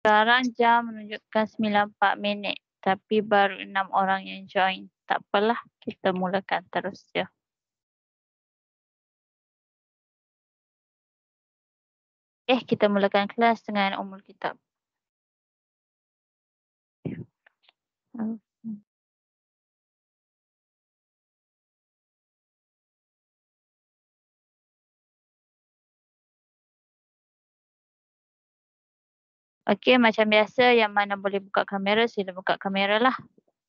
Sekarang jam menunjukkan 9.04 minit. Tapi baru 6 orang yang join. Tak apalah, kita mulakan terus je. Kita mulakan kelas dengan Ummul Kitab. Okey, macam biasa yang mana boleh buka kamera, sila buka kamera lah.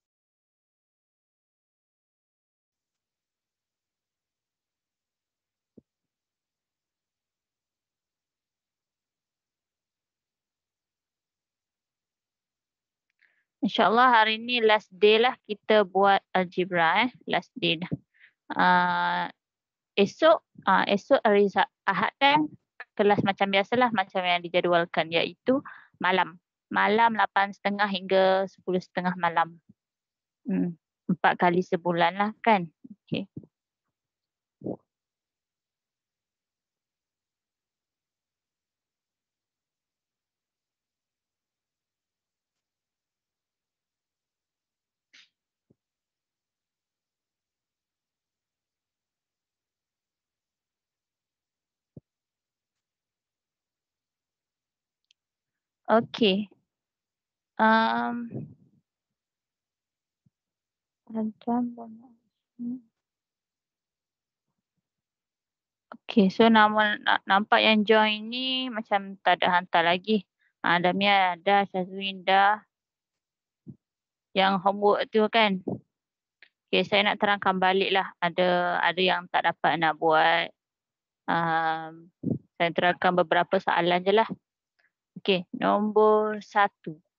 InsyaAllah hari ni last day lah kita buat algebra last day dah. Esok hari Ahad kan kelas macam biasalah macam yang dijadualkan iaitu malam. Malam 8.30 hingga 10.30 malam. 4 kali sebulan lah kan. Okey. Okey. Okey, so nampak yang join ni macam tak ada hantar lagi. Damia dah, Syazwin dah. Yang homework tu kan. Okey, saya nak terangkan balik lah. Ada yang tak dapat nak buat. Saya terangkan beberapa soalan je lah. Okey, nombor 1.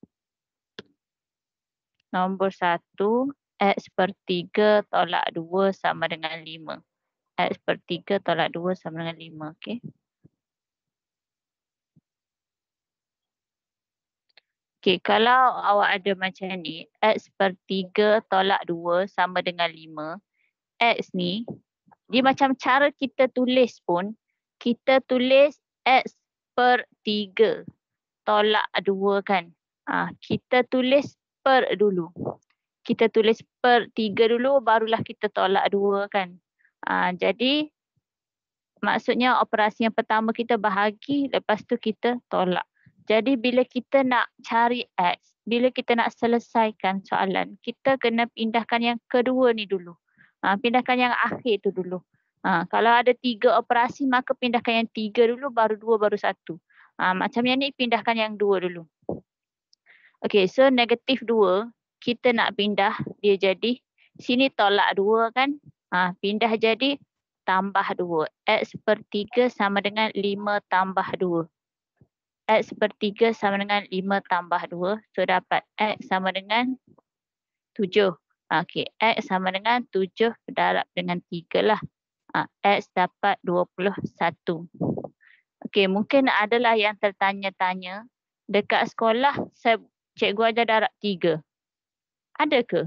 Nombor 1, X per 3 tolak 2 sama dengan 5. X per 3 tolak 2 sama dengan 5. Okey. Okey, kalau awak ada macam ni, X per 3 tolak 2 sama dengan 5. X ni, dia macam cara kita tulis pun, kita tulis X per 3 tolak 2 kan. Kita tulis per dulu. Kita tulis per 3 dulu, barulah kita tolak 2 kan. Jadi, maksudnya operasi yang pertama kita bahagi, lepas tu kita tolak. Jadi bila kita nak cari X, bila kita nak selesaikan soalan, kita kena pindahkan yang kedua ni dulu. Pindahkan yang akhir tu dulu. Kalau ada 3 operasi, maka pindahkan yang 3 dulu, baru 2, baru 1. Macam yang ni, pindahkan yang 2 dulu. Okey, so negatif 2, kita nak pindah, dia jadi, sini tolak 2 kan. Pindah jadi tambah 2. X per 3 sama dengan 5 tambah 2. X per 3 sama dengan 5 tambah 2. So dapat X sama dengan 7. Okey, X sama dengan 7 berdarab dengan 3 lah. X dapat 21. Okey, mungkin adalah yang tertanya-tanya, dekat sekolah cikgu ajar darab 3. Ada ke?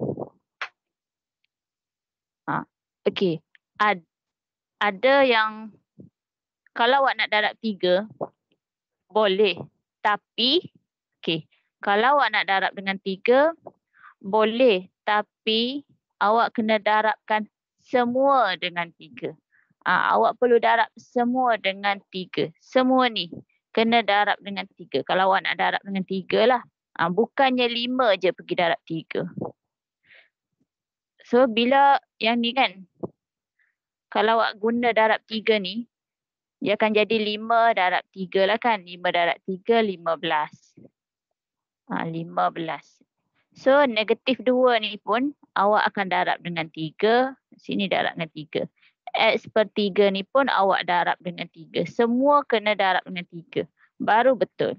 Okey. Ada yang kalau awak nak darab 3 boleh. Tapi kalau awak nak darab dengan 3 boleh, tapi awak kena darabkan semua dengan 3. Awak perlu darab semua dengan 3. Semua ni kena darab dengan 3. Kalau awak nak darab dengan 3 lah. Bukannya 5 je pergi darab 3. So bila yang ni kan, kalau awak guna darab 3 ni, dia akan jadi 5 darab 3 lah kan. 5 darab 3, 15. 15. So negatif 2 ni pun awak akan darab dengan 3. Sini darab dengan 3. X per 3 ni pun awak darab dengan 3. Semua kena darab dengan 3. Baru betul.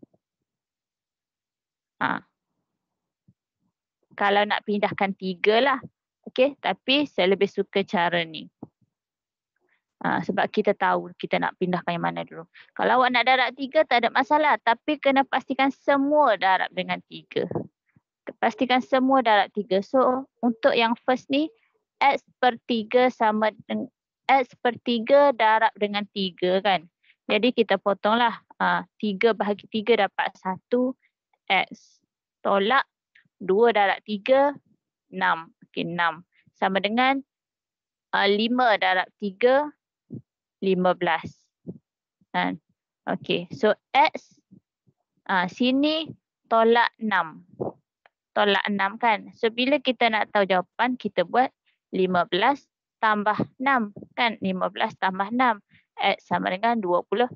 Kalau nak pindahkan 3 lah. Okey, tapi saya lebih suka cara ni. Sebab kita tahu kita nak pindahkan yang mana dulu. Kalau awak nak darab 3 tak ada masalah. Tapi kena pastikan semua darab dengan 3. Pastikan semua darab 3. So untuk yang first ni, X per 3 sama dengan X per 3 darab dengan 3 kan. Jadi kita potonglah 3 bahagi 3 dapat 1 X. Tolak 2 darab 3, 6. Okey, 6. Sama dengan 5 darab 3, 15. Kan? Okey, so X sini tolak 6. Tolak 6 kan. So bila kita nak tahu jawapan, kita buat 15 tambah 6. Kan? 15 tambah 6. X sama dengan 21.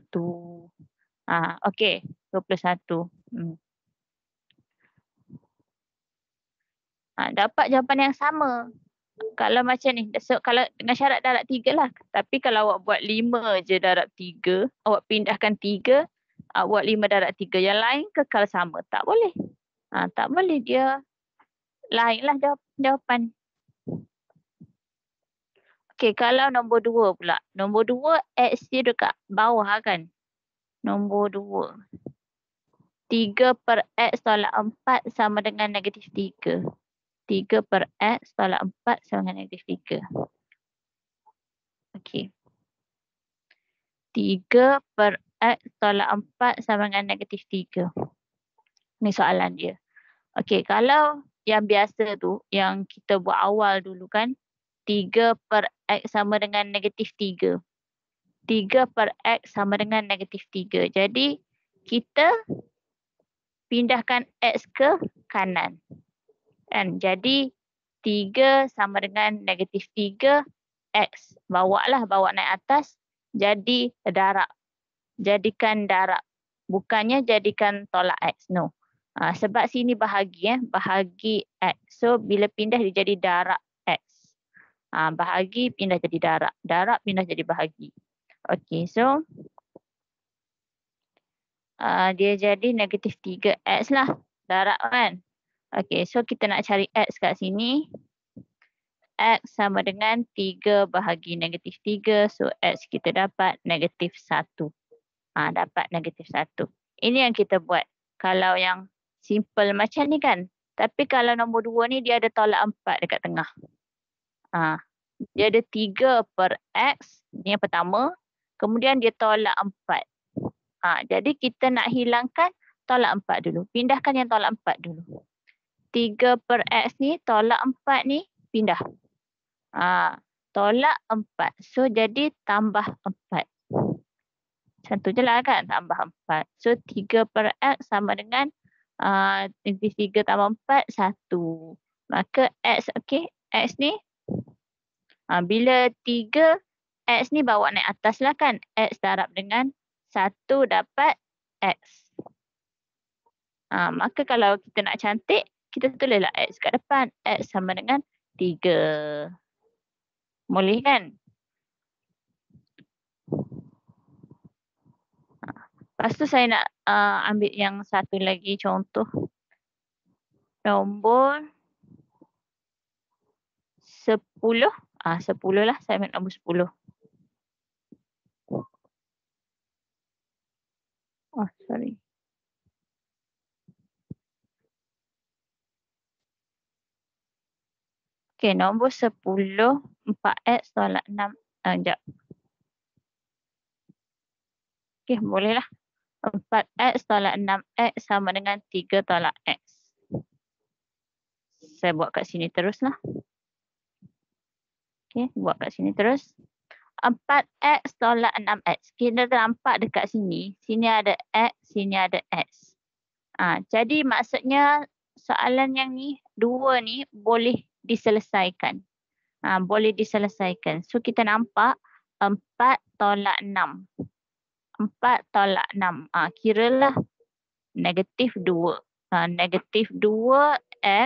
Okey, 21. Dapat jawapan yang sama. Kalau macam ni, so, kalau dengan syarat darab 3 lah. Tapi kalau awak buat 5 je darab 3, awak pindahkan 3, buat 5 darab 3. Yang lain kekal sama. Tak boleh. Tak boleh, dia lain lah jawapan. Okey, kalau nombor 2 pula. Nombor 2, X dia dekat bawah kan. Nombor 2. 3 per X tolak 4 sama dengan negatif 3. 3 per X tolak 4 sama dengan negatif 3. Okey. 3 per X tolak 4 sama dengan negatif 3. Ni soalan dia. Okey, kalau yang biasa tu, yang kita buat awal dulu kan, 3 per X sama dengan negatif 3. 3 per X sama dengan negatif 3. Jadi, kita pindahkan X ke kanan. Kan? Jadi, 3 sama dengan negatif 3 X. Bawa naik atas. Jadi, darab. Jadikan darab. Bukannya jadikan tolak X. No. Sebab sini bahagi. Bahagi X. So, bila pindah dia jadi darab X. Bahagi pindah jadi darab. Darab pindah jadi bahagi. Okey, so dia jadi negatif 3X lah. Darab kan. Okey, so kita nak cari X kat sini. X sama dengan 3 bahagi negatif 3. So, X kita dapat negatif 1. Dapat negatif 1. Ini yang kita buat. Kalau yang simple macam ni kan. Tapi kalau nombor 2 ni dia ada tolak 4 dekat tengah. Dia ada 3 per X. Ni yang pertama. Kemudian dia tolak 4. Jadi kita nak hilangkan tolak 4 dulu. Pindahkan yang tolak 4 dulu. 3 per X ni, tolak 4 ni, pindah. Tolak 4. So, jadi tambah 4. Macam tu je lah kan, tambah 4. So, 3 per X sama dengan 3 tambah 4, 1. Maka X, okey, X ni, bila 3, X ni bawa naik atas lah kan. X darab dengan 1 dapat X. Maka kalau kita nak cantik, kita tulislah X kat depan. X sama dengan 3. Boleh kan? Lepas tu saya nak ambil yang satu lagi contoh. Nombor 10. 10 lah. Saya ambil nombor 10. Sorry. Okey, nombor 10. 4X tolak 6. Sekejap. Okey, bolehlah. 4X tolak 6X sama dengan 3 tolak X. Saya buat kat sini teruslah. Okey, buat kat sini terus. 4X tolak 6X. Kita nampak dekat sini. Sini ada X, sini ada X. Jadi maksudnya soalan yang ni, 2 ni boleh diselesaikan. Boleh diselesaikan. So kita nampak 4 tolak 6. 4 tolak 6. Kiralah negatif 2. Negatif 2X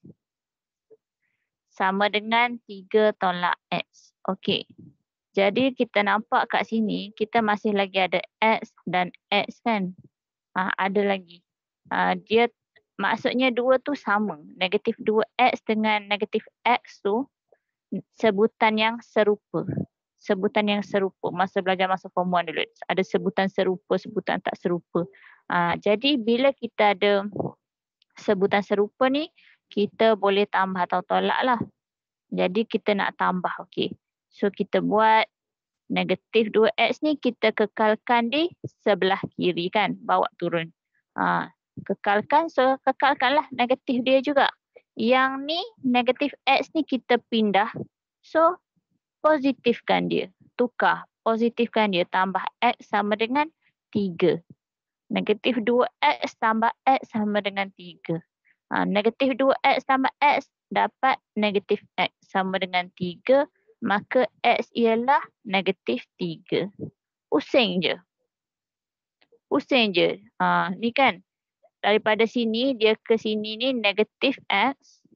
sama dengan 3 tolak X. Okey. Jadi kita nampak kat sini, kita masih lagi ada X dan X kan. Ada lagi. Dia maksudnya 2 tu sama. Negatif 2X dengan negatif X tu sebutan yang serupa. Sebutan yang serupa. Masa belajar masa form 1 dulu. Ada sebutan serupa, sebutan tak serupa. Jadi bila kita ada sebutan serupa ni, kita boleh tambah atau tolak lah. Jadi kita nak tambah. Okey. So kita buat Negatif 2X ni kita kekalkan di sebelah kiri kan. Bawa turun. Kekalkan. So kekalkanlah negatif dia juga. Yang ni negatif X ni kita pindah. So positifkan dia. Tukar. Positifkan dia. Tambah X sama dengan 3. Negatif 2X tambah X sama dengan 3. Negatif 2X tambah X dapat negatif X sama dengan 3. Maka X ialah negatif 3. Pusing je. Pusing je. Ni kan. Daripada sini dia ke sini ni negatif X.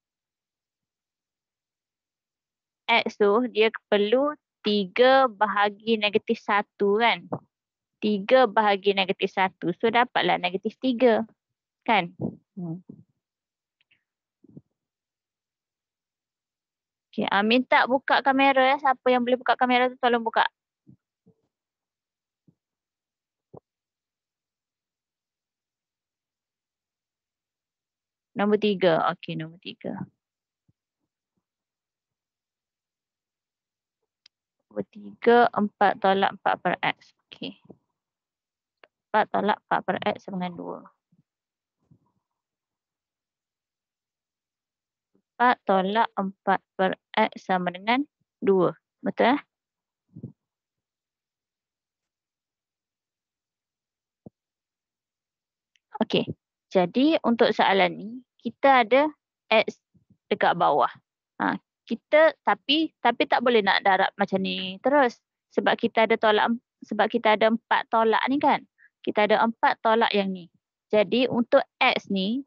X tu dia perlu 3 bahagi negatif 1 kan. 3 bahagi negatif 1. So dapatlah negatif 3. Kan? Okay. Minta buka kamera. Siapa yang boleh buka kamera tu tolong buka. Nombor 3. Okey, nombor 3. Nombor 3, 4 tolak 4 per X. Okey. 4 tolak 4 per X sama dengan 2. 4 tolak 4 per X sama dengan 2. Betul? Okey. Jadi untuk soalan ni, kita ada X dekat bawah. Kita tapi tak boleh nak darab macam ni terus. Sebab kita ada 4 tolak ni kan. Kita ada 4 tolak yang ni. Jadi untuk X ni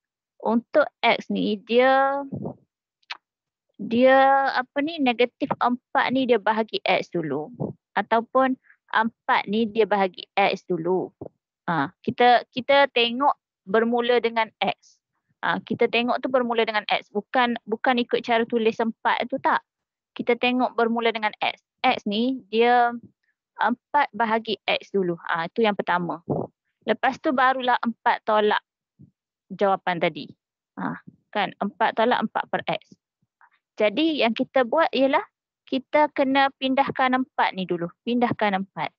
dia apa ni negatif 4 ni dia bahagi X dulu. Ataupun 4 ni dia bahagi X dulu. Kita tengok bermula dengan X. Kita tengok tu bermula dengan X. Bukan ikut cara tulis 4 tu tak. Kita tengok bermula dengan X. X ni dia 4 bahagi X dulu. Itu yang pertama. Lepas tu barulah 4 tolak jawapan tadi. Kan 4 tolak 4 per X. Jadi yang kita buat ialah kita kena pindahkan 4 ni dulu. Pindahkan 4.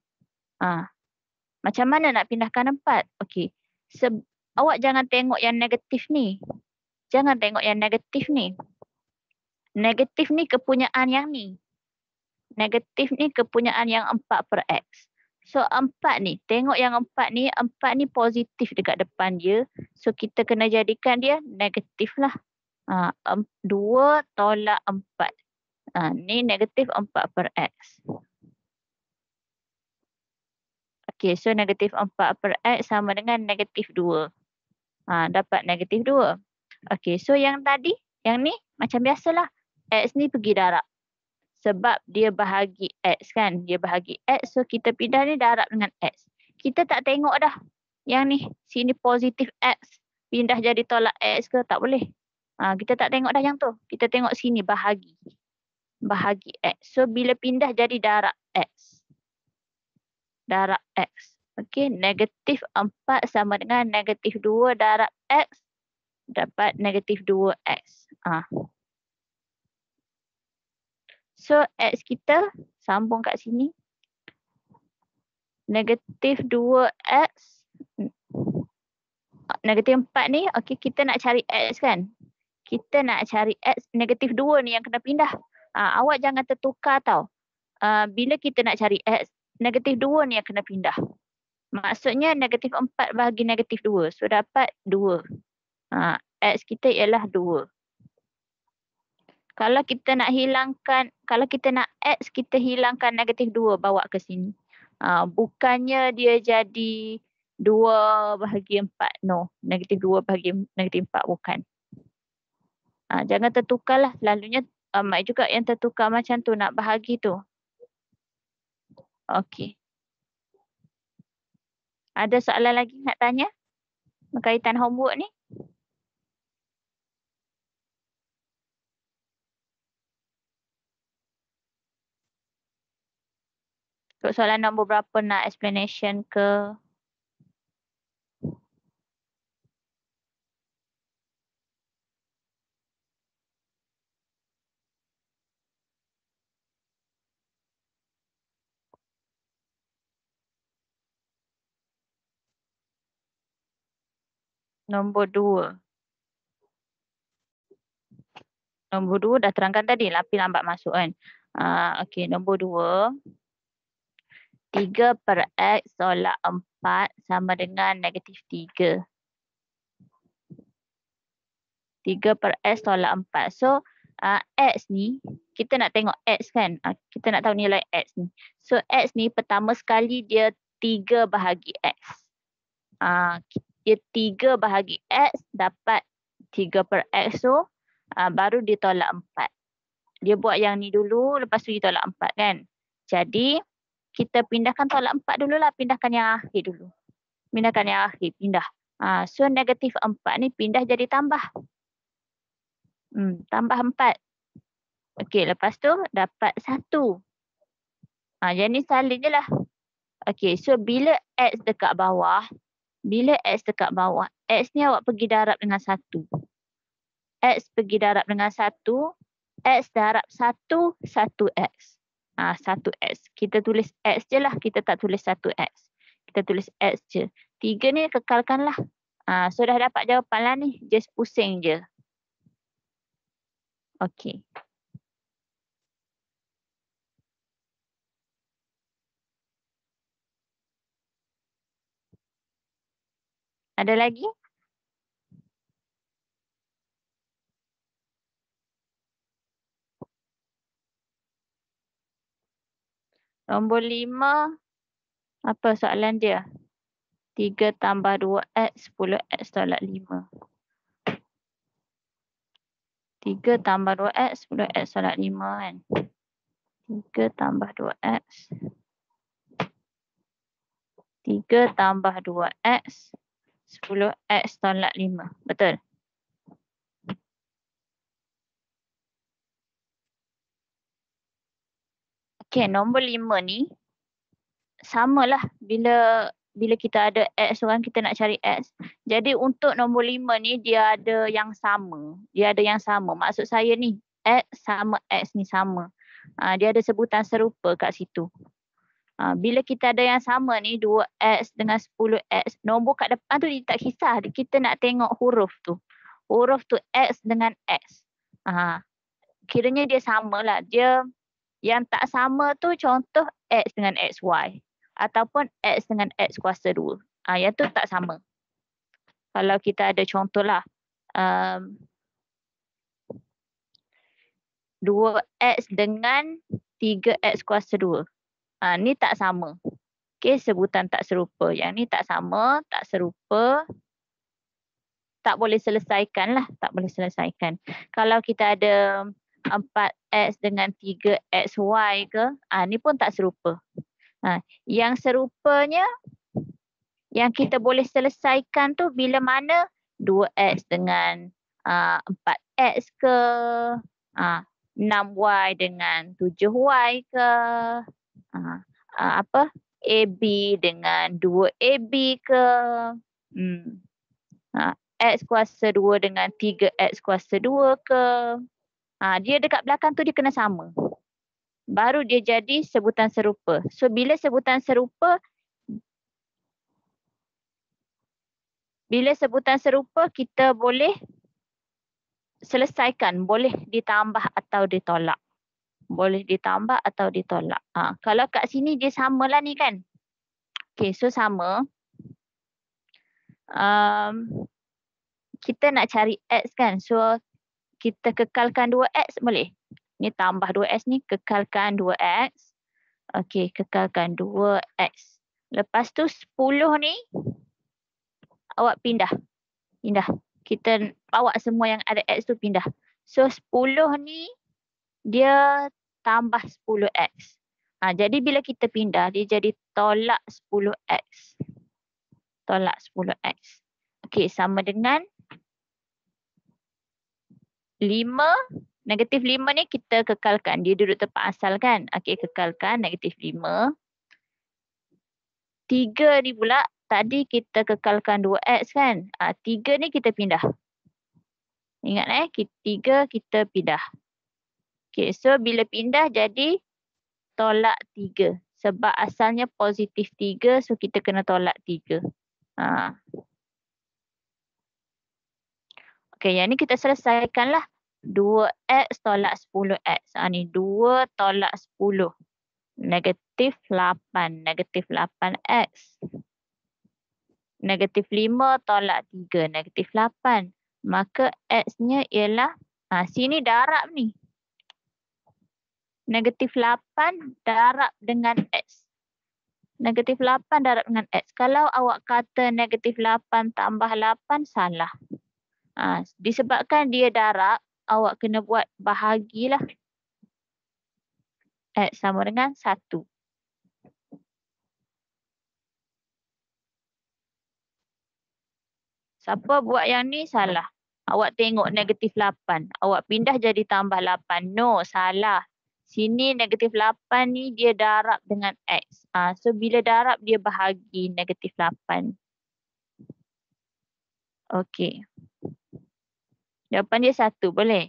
Macam mana nak pindahkan 4? Okey. Awak jangan tengok yang negatif ni. Jangan tengok yang negatif ni. Negatif ni kepunyaan yang ni. Negatif ni kepunyaan yang 4 per X. So 4 ni, tengok yang 4 ni positif dekat depan dia. So kita kena jadikan dia negatif lah. 2 tolak 4. Ni negatif 4 per X. Okey, so negatif 4 per X sama dengan negatif 2. Dapat negatif 2. Okey, so yang tadi, yang ni macam biasalah. X ni pergi darab. Sebab dia bahagi X kan. Dia bahagi X, so kita pindah ni darab dengan X. Kita tak tengok dah. Yang ni, sini positif X. Pindah jadi tolak X ke, tak boleh. Kita tak tengok dah yang tu. Kita tengok sini bahagi. Bahagi X. So bila pindah jadi darab X. Darab X. Okey, negatif 4 sama dengan negatif 2 darab X. Dapat negatif 2X. So X kita sambung kat sini. Negatif 2X. Negatif 4 ni, okey kita nak cari X kan. Kita nak cari X, negatif 2 ni yang kena pindah. Awak jangan tertukar tau. Bila kita nak cari X, negatif 2 ni yang kena pindah. Maksudnya negatif 4 bahagi negatif 2. So dapat 2. X kita ialah 2. Kalau kita nak X, kita hilangkan negatif 2 bawa ke sini. Bukannya dia jadi 2 bahagi 4. No, negatif 2 bahagi negatif 4 bukan. Jangan tertukarlah. Selalunya Mak juga yang tertukar macam tu nak bahagi tu. Okey. Ada soalan lagi nak tanya berkaitan homework ni? Soalan nombor berapa nak explanation ke? Nombor 2. Nombor 2 dah terangkan tadi, api lambat masuk kan. Okey, nombor 2. 3 per X tolak 4 sama dengan negatif 3. 3 per X tolak 4. So, X ni, kita nak tengok X kan. Kita nak tahu nilai X ni. So, X ni pertama sekali dia 3 bahagi X. Dia 3 bahagi X dapat 3 per X. So, baru dia tolak 4. Dia buat yang ni dulu, lepas tu dia tolak 4 kan. Jadi, kita pindahkan tolak 4 dululah. Pindahkan yang akhir dulu. Pindahkan yang akhir, pindah. So, negatif 4 ni pindah jadi tambah. Tambah 4. Okey, lepas tu dapat 1. Yang ni salin je lah. Okey, so bila X dekat bawah, X ni awak pergi darab dengan 1. X pergi darab dengan 1, X darab 1, 1X. 1X. Kita tulis X je lah, kita tak tulis 1X. Kita tulis X je. 3 ni kekalkanlah. So dah dapat jawapan lah ni, just pusing je. Okey. Ada lagi? Nombor 5. Apa soalan dia? 3 tambah 2X, 10X tolak 5. 3 tambah 2X, 10X tolak 5 kan. 3 tambah 2X. 3 tambah 2X, 10X tolak 5. Betul? Okey, nombor 5 ni samalah bila kita ada X kan, kita nak cari X. Jadi untuk nombor 5 ni dia ada yang sama. Maksud saya ni X sama X ni sama. Dia ada sebutan serupa kat situ. Bila kita ada yang sama ni 2X dengan 10X, nombor kat depan tu dia tak kisah. Kita nak tengok huruf tu. Huruf tu X dengan X. Kiranya dia samalah. Dia yang tak sama tu contoh X dengan XY. Ataupun X dengan X kuasa 2. Yang tu tak sama. Kalau kita ada contoh lah. 2X dengan 3X kuasa 2. Ni tak sama. Okey, sebutan tak serupa. Yang ni tak sama, tak serupa. Tak boleh selesaikan lah. Tak boleh selesaikan. Kalau kita ada 4X dengan 3XY ke, ni pun tak serupa. Yang serupanya, yang kita boleh selesaikan tu bila mana 2X dengan 4X ke, 6Y dengan 7Y ke, AB dengan 2AB ke, X kuasa 2 dengan 3X kuasa 2 ke. Dia dekat belakang tu dia kena sama. Baru dia jadi sebutan serupa. So bila sebutan serupa kita boleh selesaikan, boleh ditambah atau ditolak. Kalau kat sini dia samalah ni kan. Okey, so sama. Kita nak cari X kan. So kita kekalkan 2X boleh. Ni tambah 2X ni, kekalkan 2X. Okey, kekalkan 2X. Lepas tu 10 ni awak pindah. Kita bawa semua yang ada X tu pindah. So 10 ni dia tambah 10X. Jadi bila kita pindah, dia jadi tolak 10X. Tolak 10X. Okey, sama dengan 5. Negatif 5 ni kita kekalkan. Dia duduk tempat asal kan. Okey, kekalkan negatif 5. 3 ni pula, tadi kita kekalkan 2X kan. 3 ni kita pindah. Ingat 3 kita pindah. Okey, so bila pindah jadi tolak 3. Sebab asalnya positif 3, so kita kena tolak 3. Okey, yang ni kita selesaikanlah. 2x tolak 10x. Ni 2 tolak 10. Negatif 8. Negatif 8x. Negatif 5 tolak 3. Negatif 8. Maka x-nya ialah, sini darab ni. Negatif 8 darab dengan x. Negatif 8 darab dengan x. Kalau awak kata negatif 8 tambah 8, salah. Disebabkan dia darab, awak kena buat bahagilah. X sama dengan 1. Siapa buat yang ni salah. Awak tengok negatif 8. Awak pindah jadi tambah 8. No, salah. Sini negatif 8 ni dia darab dengan X. So bila darab dia bahagi negatif 8. Okey. Jawapan dia 1, boleh?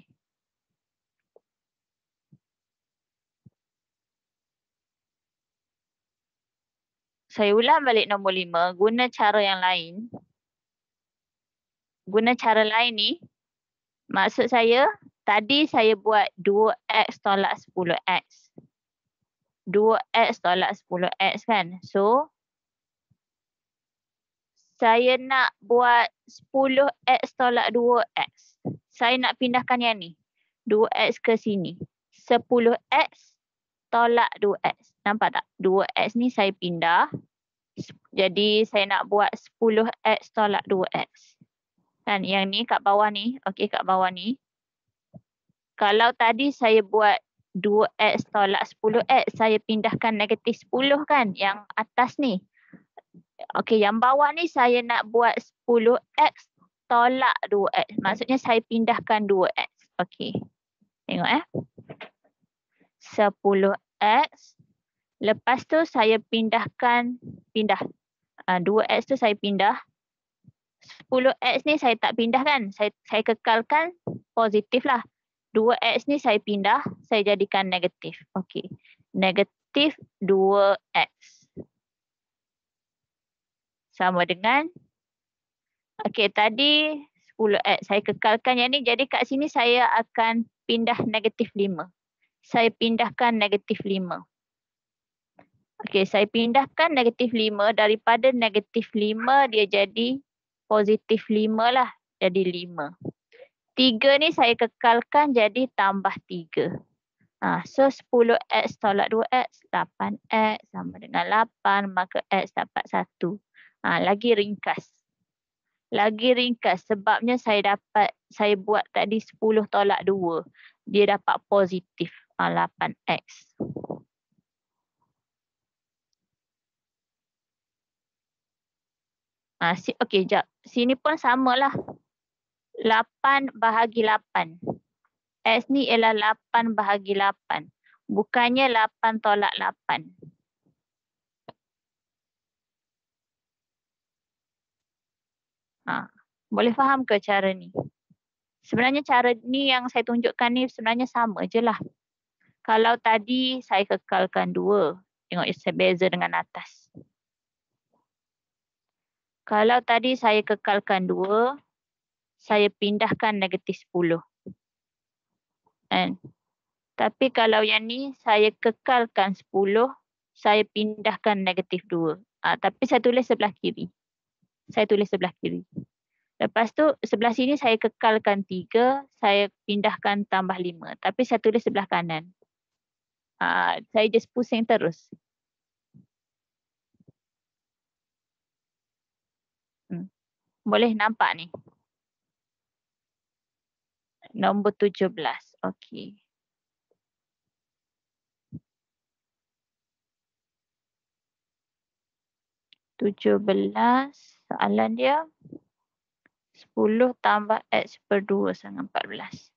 Saya ulang balik nombor 5. Guna cara yang lain. Guna cara lain ni. Maksud saya, tadi saya buat 2x tolak 10x. 2x tolak 10x kan. So, saya nak buat 10x tolak 2x. Saya nak pindahkan yang ni. 2x ke sini. 10x tolak 2x. Nampak tak? 2x ni saya pindah. Jadi saya nak buat 10x tolak 2x. Kan yang ni kat bawah ni. Okey, kat bawah ni. Kalau tadi saya buat 2x tolak 10x, saya pindahkan negatif 10 kan yang atas ni. Okey, yang bawah ni saya nak buat 10x tolak 2x. Maksudnya saya pindahkan 2x. Okey. Tengok 10x. Lepas tu saya pindah. 2x tu saya pindah. 10x ni saya tak pindah kan. Saya kekalkan positif lah. 2x ni saya pindah. Saya jadikan negatif. Okey. Negatif 2x. Sama dengan. Okey, tadi 10x. Saya kekalkan yang ni. Jadi kat sini saya akan pindah negatif 5. Saya pindahkan negatif 5. Okey, saya pindahkan negatif 5. Daripada negatif 5 dia jadi positif 5 lah. Jadi 5. 3 ni saya kekalkan jadi tambah 3. So 10x tolak 2x, 8x sama dengan 8. Maka x dapat 1. Lagi ringkas. Lagi ringkas sebabnya saya buat tadi 10 tolak 2. Dia dapat positif 8x. Okey, jap. Sini pun samalah. 8 bahagi 8. X ni ialah 8 bahagi 8. Bukannya 8 tolak 8. Boleh faham ke cara ni? Sebenarnya cara ni yang saya tunjukkan ni sebenarnya sama je lah. Kalau tadi saya kekalkan 2. Tengok saya beza dengan atas. Kalau tadi saya kekalkan 2. Saya pindahkan negatif 10. Tapi kalau yang ni saya kekalkan 10. Saya pindahkan negatif 2. Tapi saya tulis sebelah kiri. Lepas tu sebelah sini saya kekalkan 3. Saya pindahkan tambah 5. Tapi saya tulis sebelah kanan. Saya just pusing terus. Boleh nampak ni. Nombor 17. Okey. Soalan dia 10 tambah x per 2 sama 14.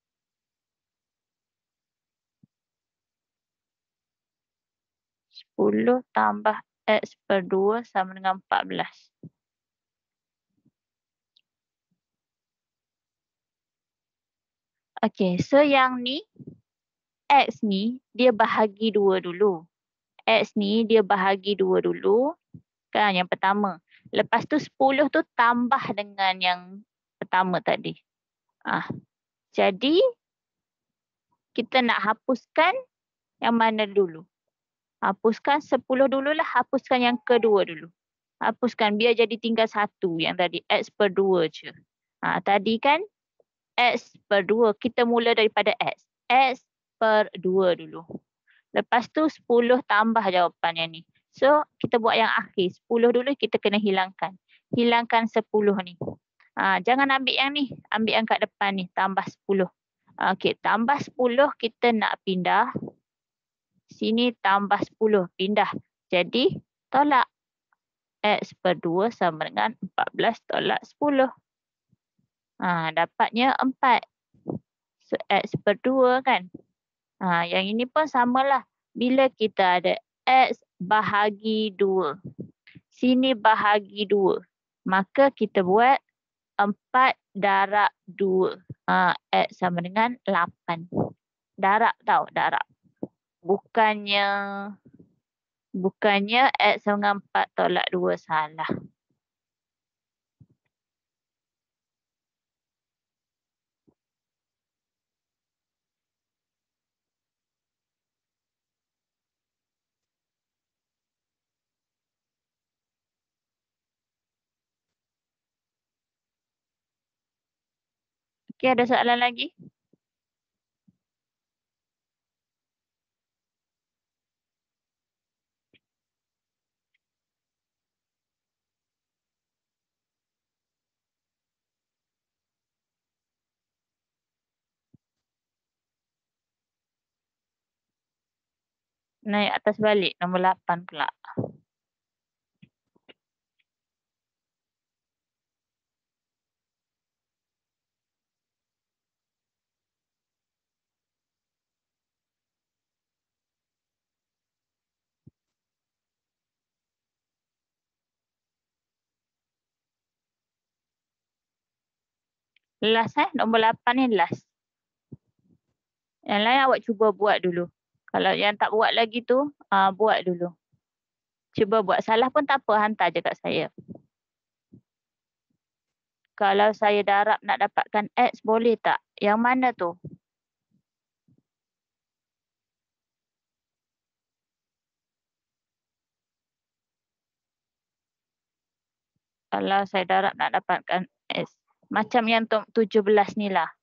10 tambah x per 2 sama dengan 14. Okey, so yang ni x ni dia bahagi 2 dulu. X ni dia bahagi 2 dulu. Kan yang pertama. Lepas tu 10 tu tambah dengan yang pertama tadi. Ah, jadi kita nak hapuskan yang mana dulu? Hapuskan 10 dululah, hapuskan yang kedua dulu. Hapuskan biar jadi tinggal satu yang tadi X per 2 je. Tadi kan X per 2, kita mula daripada X. X per 2 dulu. Lepas tu 10 tambah jawapan yang ni. So kita buat yang akhir. 10 dulu kita kena hilangkan. Hilangkan 10 ni. Jangan ambil yang ni. Ambil yang kat depan ni. Tambah 10. Okey, tambah 10 kita nak pindah. Sini tambah 10. Pindah. Jadi tolak. X per 2 sama dengan 14 tolak 10. Dapatnya 4. So X per 2 kan. Yang ini pun samalah. Bila kita ada X bahagi 2. Sini bahagi 2. Maka kita buat 4 darab 2. X sama dengan 8. Darab tau, darab. Bukannya X sama dengan 4 tolak 2, salah. Okey, ada soalan lagi? Naik atas balik, nombor 8 pula. Last nombor 8 ni last. Yang lain awak cuba buat dulu. Kalau yang tak buat lagi tu, buat dulu. Cuba buat. Salah pun tak apa, hantar je kat saya. Kalau saya darab nak dapatkan X, boleh tak? Yang mana tu? Kalau saya darab nak dapatkan X. Macam yang 17 ni lah.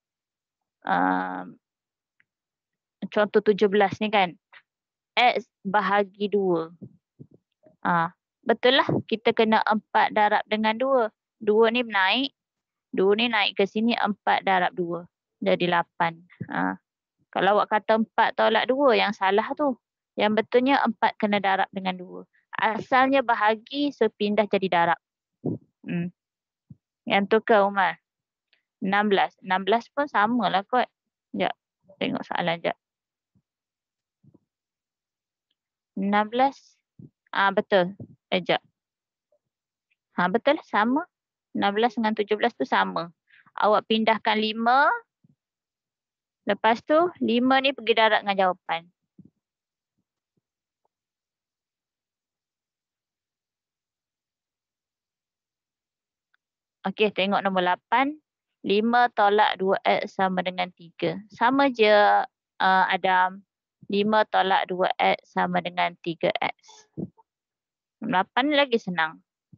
Contoh 17 ni kan. X bahagi 2. Betul lah. Kita kena 4 darab dengan 2. 2 ni naik. 2 ni naik ke sini 4 darab 2. Jadi 8. Kalau awak kata 4 tolak 2 yang salah tu. Yang betulnya 4 kena darab dengan 2. Asalnya bahagi, so pindah jadi darab. Yang tu ke Umar? 16. 16 pun sama lah kot. Sekejap. Tengok soalan sekejap. 16. Betul. Sekejap. Betul sama. 16 dengan 17 tu sama. Awak pindahkan 5. Lepas tu 5 ni pergi darab dengan jawapan. Okey, tengok nombor 8. 5 tolak 2X sama dengan 3. Sama je Adam. 5 tolak 2X sama dengan 3X. 8 ni lagi senang.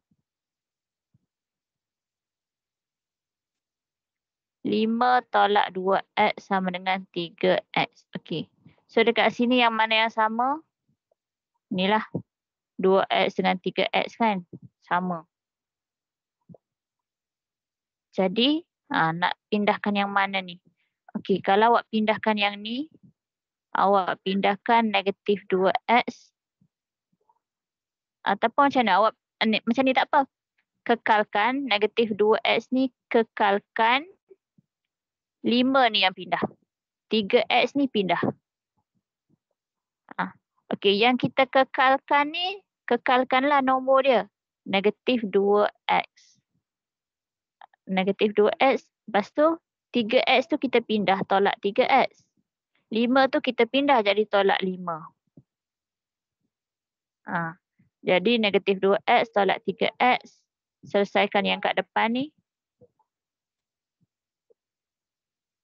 5 tolak 2X sama dengan 3X. Okey. So dekat sini yang mana yang sama? Inilah. 2X dengan 3X kan? Sama. Jadi nak pindahkan yang mana ni? Okey, kalau awak pindahkan yang ni, awak pindahkan negatif 2X. Ataupun macam mana? Awak macam ni tak apa. Kekalkan negatif 2X ni, kekalkan 5 ni yang pindah. 3X ni pindah. Okey, yang kita kekalkan ni, kekalkanlah nombor dia. Negatif 2X. Negatif 2X. Lepas tu 3X tu kita pindah tolak 3X. 5 tu kita pindah jadi tolak 5. Jadi negatif 2X tolak 3X. Selesaikan yang kat depan ni.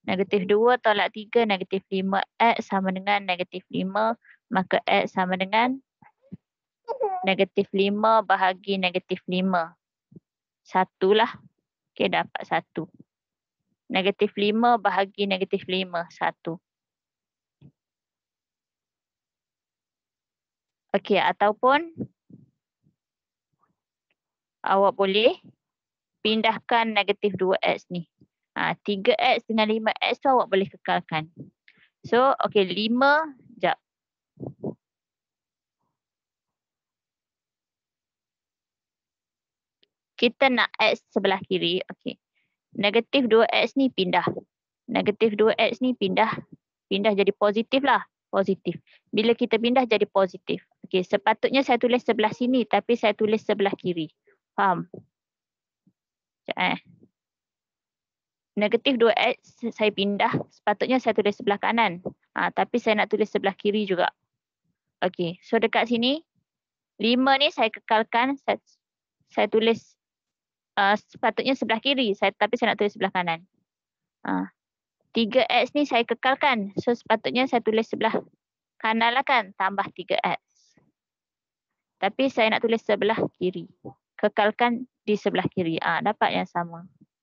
Negatif 2 tolak 3, negatif 5. X sama dengan negatif 5. Maka X sama dengan negatif 5 bahagi negatif 5. 1 lah. Okey, dapat 1. Negatif 5 bahagi negatif 5. 1. Okey, ataupun awak boleh pindahkan negatif 2X ni. 3X dengan 5X tu awak boleh kekalkan. So, okey, 5, sekejap. Kita nak X sebelah kiri. Okey. Negatif 2X ni pindah. Negatif 2X ni pindah. Pindah jadi positif lah. Positif. Bila kita pindah jadi positif. Okey, sepatutnya saya tulis sebelah sini tapi saya tulis sebelah kiri. Faham? Sekejap. Negatif 2X saya pindah. Sepatutnya saya tulis sebelah kanan. Tapi saya nak tulis sebelah kiri juga. Okey, so dekat sini 5 ni saya kekalkan. Saya tulis sepatutnya sebelah kiri. Tapi saya nak tulis sebelah kanan. 3X ni saya kekalkan. So sepatutnya saya tulis sebelah kanan lah kan. Tambah 3X. Tapi saya nak tulis sebelah kiri. Kekalkan di sebelah kiri. Dapat yang sama.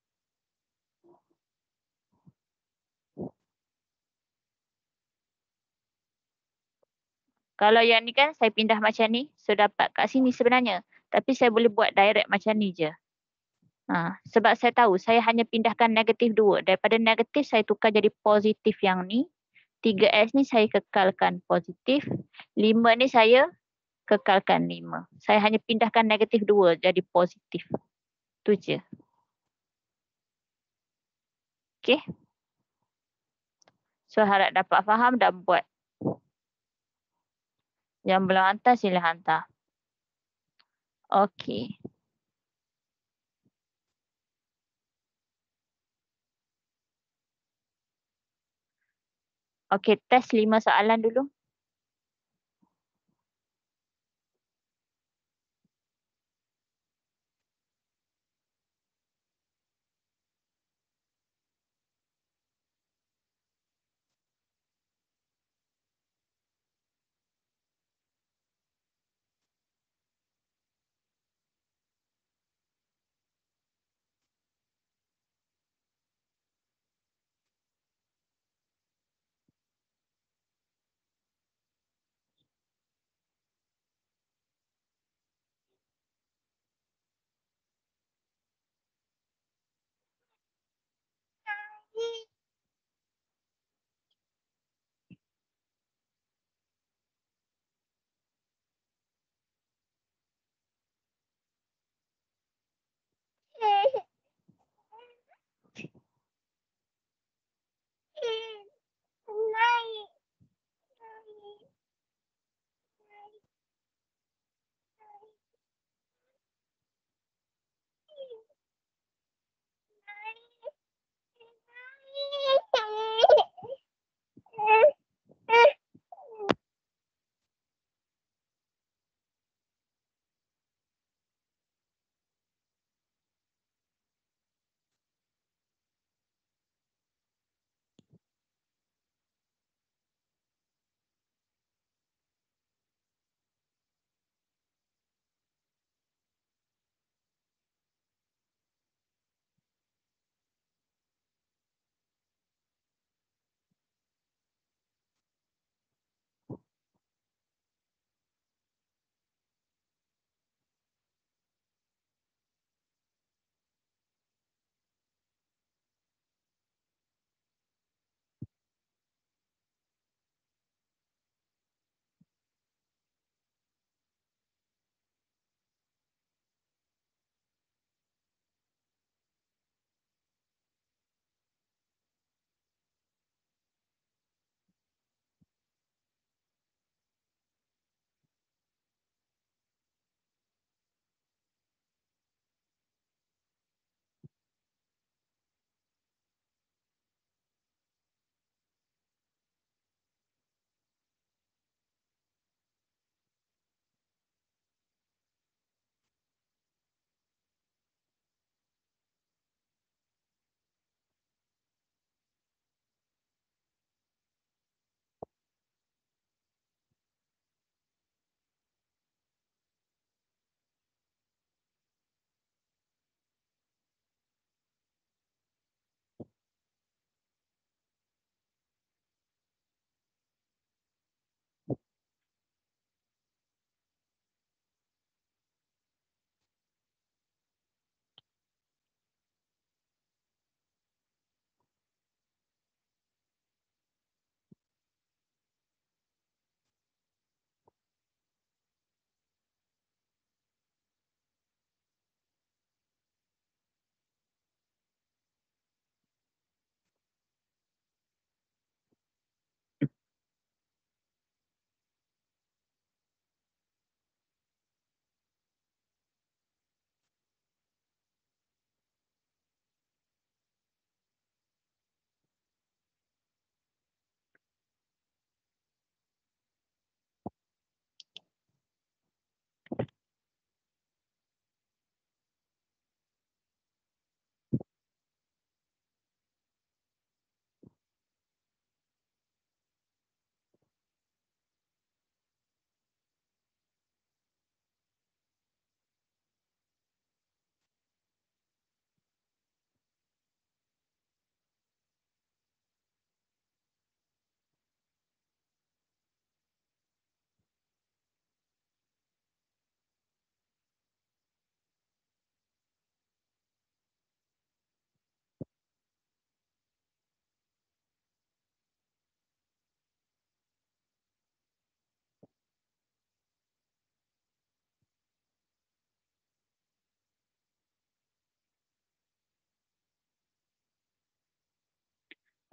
Kalau yang ni kan saya pindah macam ni. So dapat kat sini sebenarnya. Tapi saya boleh buat direct macam ni je. Sebab saya tahu saya hanya pindahkan negatif 2. Daripada negatif saya tukar jadi positif yang ni. 3X ni saya kekalkan positif. 5 ni saya kekalkan 5. Saya hanya pindahkan negatif 2 jadi positif. Tu je. Okay. So harap dapat faham dan buat. Yang belum hantar sila hantar. Okay. Okay, test 5 soalan dulu.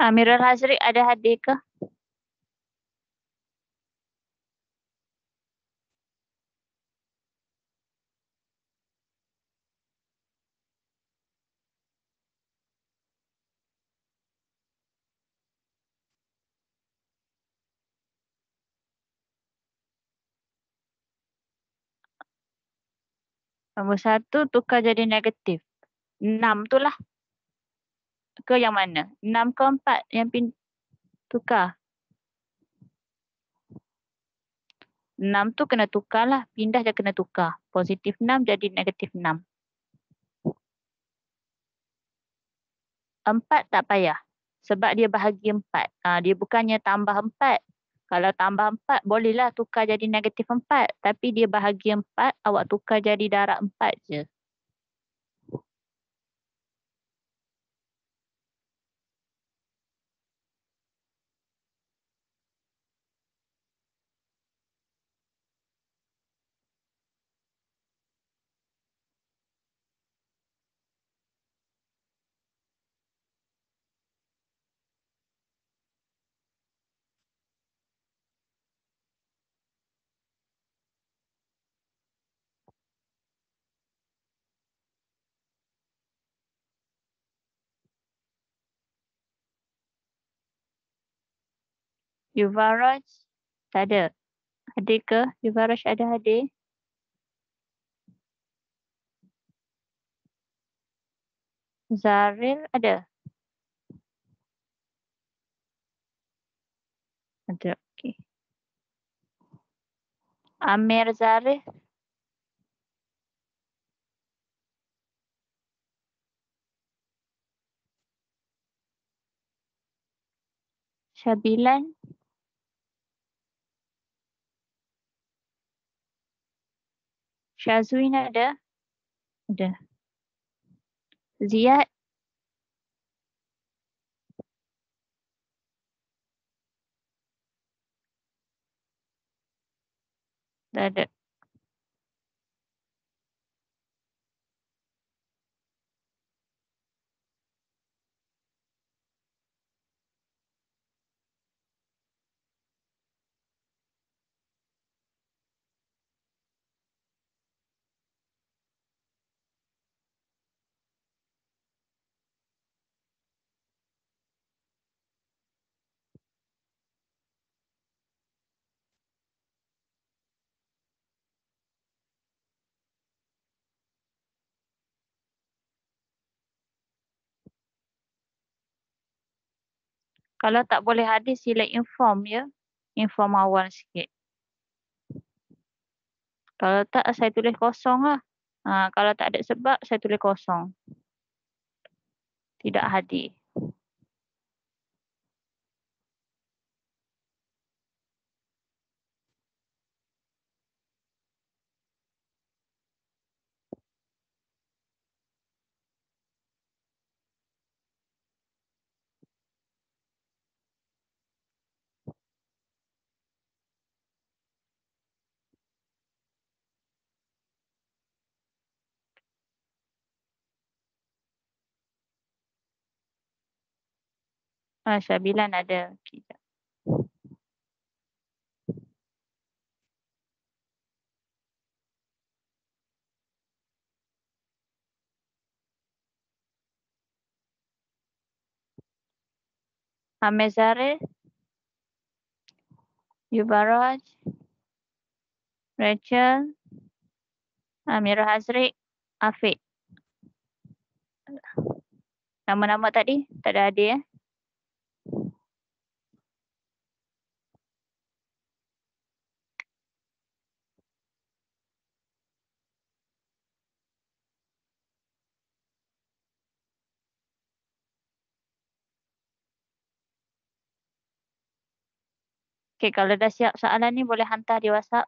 Amirul Hazri ada hadir ke? Nombor satu tukar jadi negatif. 6 tu lah. Ke yang mana? 6 ke 4 yang tukar. 6 tu kena tukar lah. Pindah je kena tukar. Positif 6 jadi negatif 6. 4 tak payah. Sebab dia bahagi 4. Dia bukannya tambah 4. Kalau tambah 4, bolehlah tukar jadi negatif 4. Tapi dia bahagi 4, awak tukar jadi darab 4 je. Yuvaraj tak ada. Hadir ke? Yuvaraj ada hadir? Zaril ada? Ada. Okay. Amir Zarif? Syabilan? Syazwin ada? Ada. Ziad? Tak ada. Kalau tak boleh hadir, sila inform ya. Inform awal sikit. Kalau tak, saya tulis kosong lah. Kalau tak ada sebab, saya tulis kosong. Tidak hadir. Syabilan ada. Sekejap. Amir Zarif? Yubaraj? Rachel? Amirul Hazri? Afiq? Nama-nama tadi? Tak ada hadir ya? Okay, kalau dah siap soalan ni boleh hantar di WhatsApp.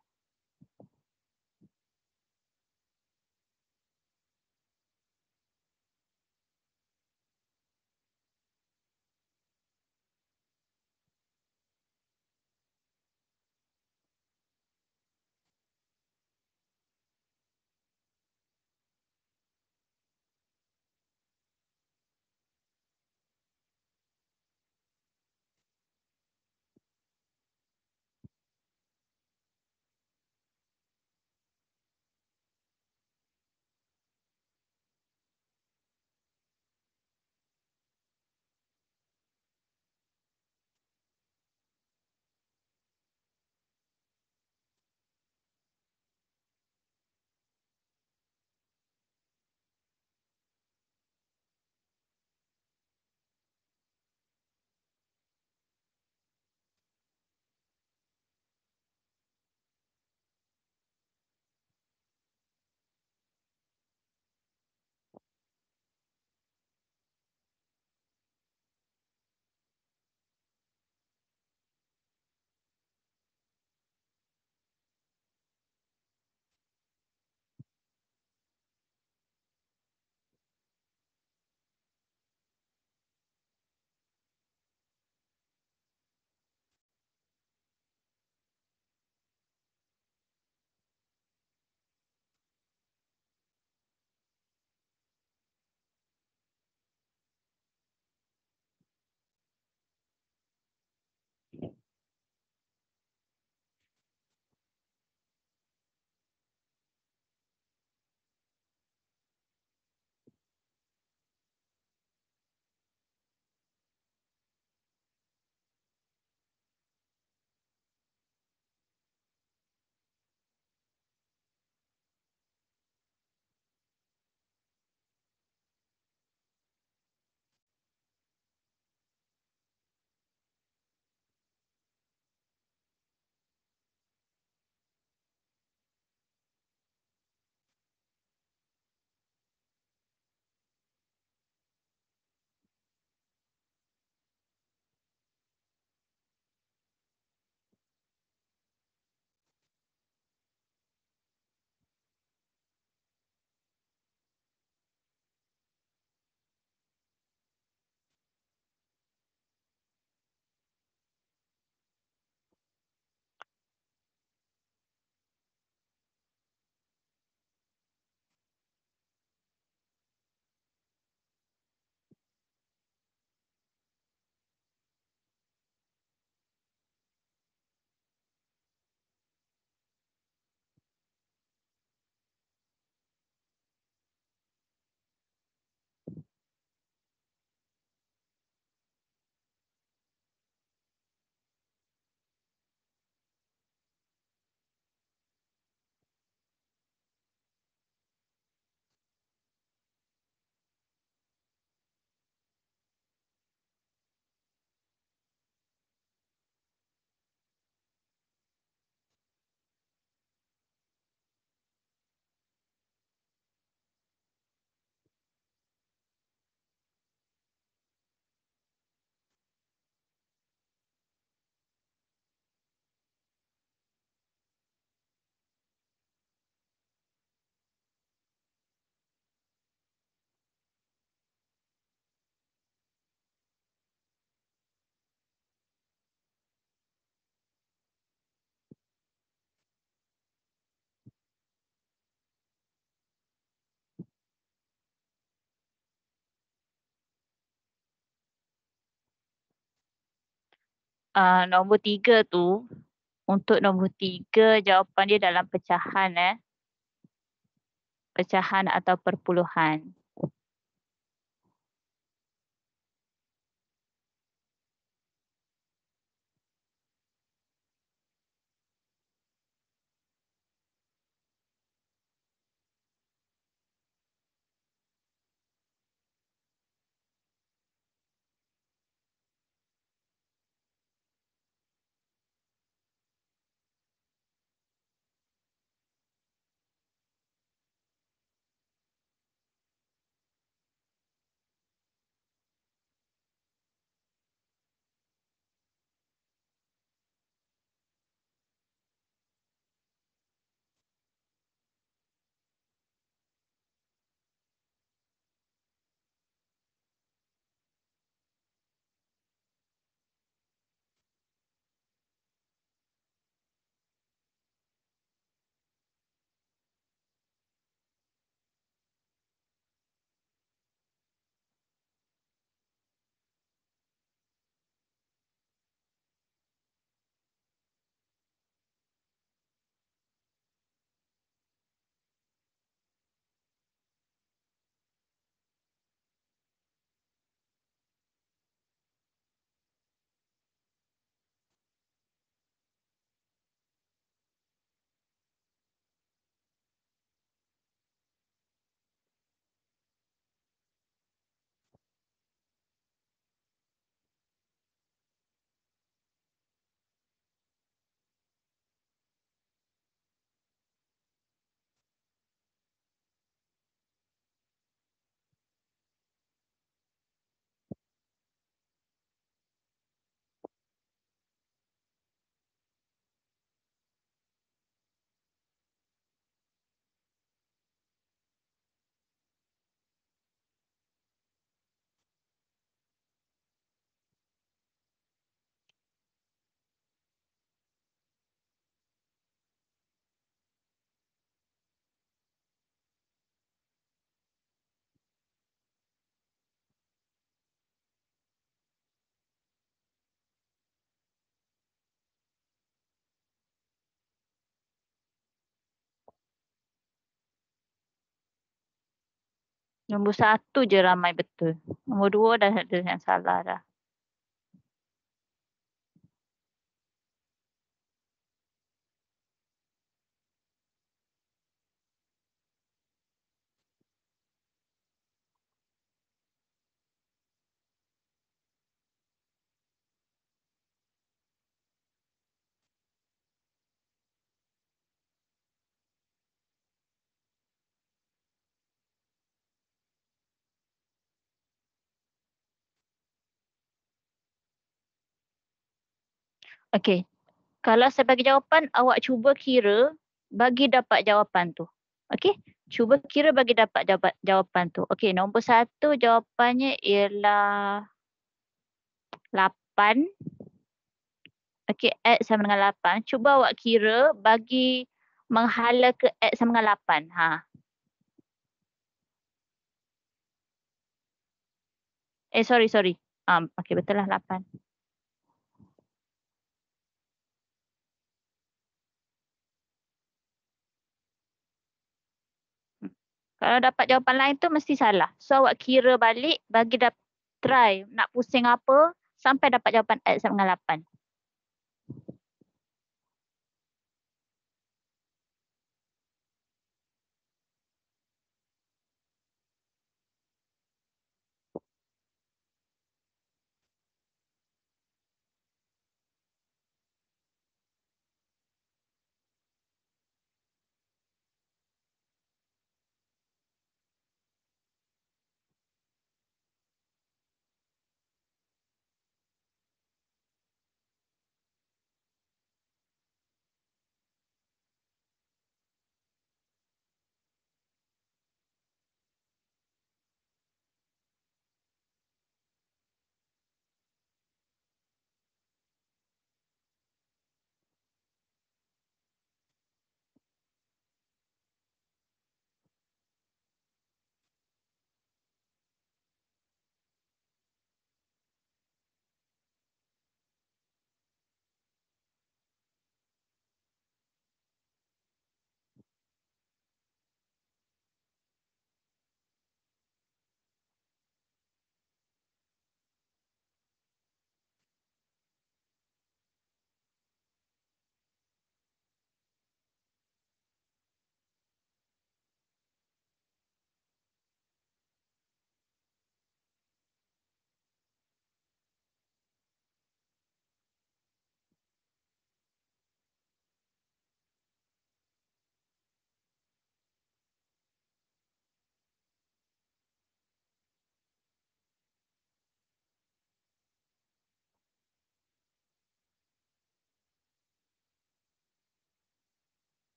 Nombor tiga tu, untuk nombor tiga jawapan dia dalam pecahan pecahan atau perpuluhan. Nombor satu je ramai betul. Nombor dua dah ada yang salah dah. Okey. Kalau saya bagi jawapan, awak cuba kira bagi dapat jawapan tu. Okey? Cuba kira bagi dapat jawapan tu. Okey, nombor satu jawapannya ialah 8. Okey, X sama dengan 8. Cuba awak kira bagi menghala ke X sama dengan 8. Sorry. Okey, betul lah 8. Kalau dapat jawapan lain tu mesti salah. So awak kira balik bagi try nak pusing apa sampai dapat jawapan X sama dengan 8.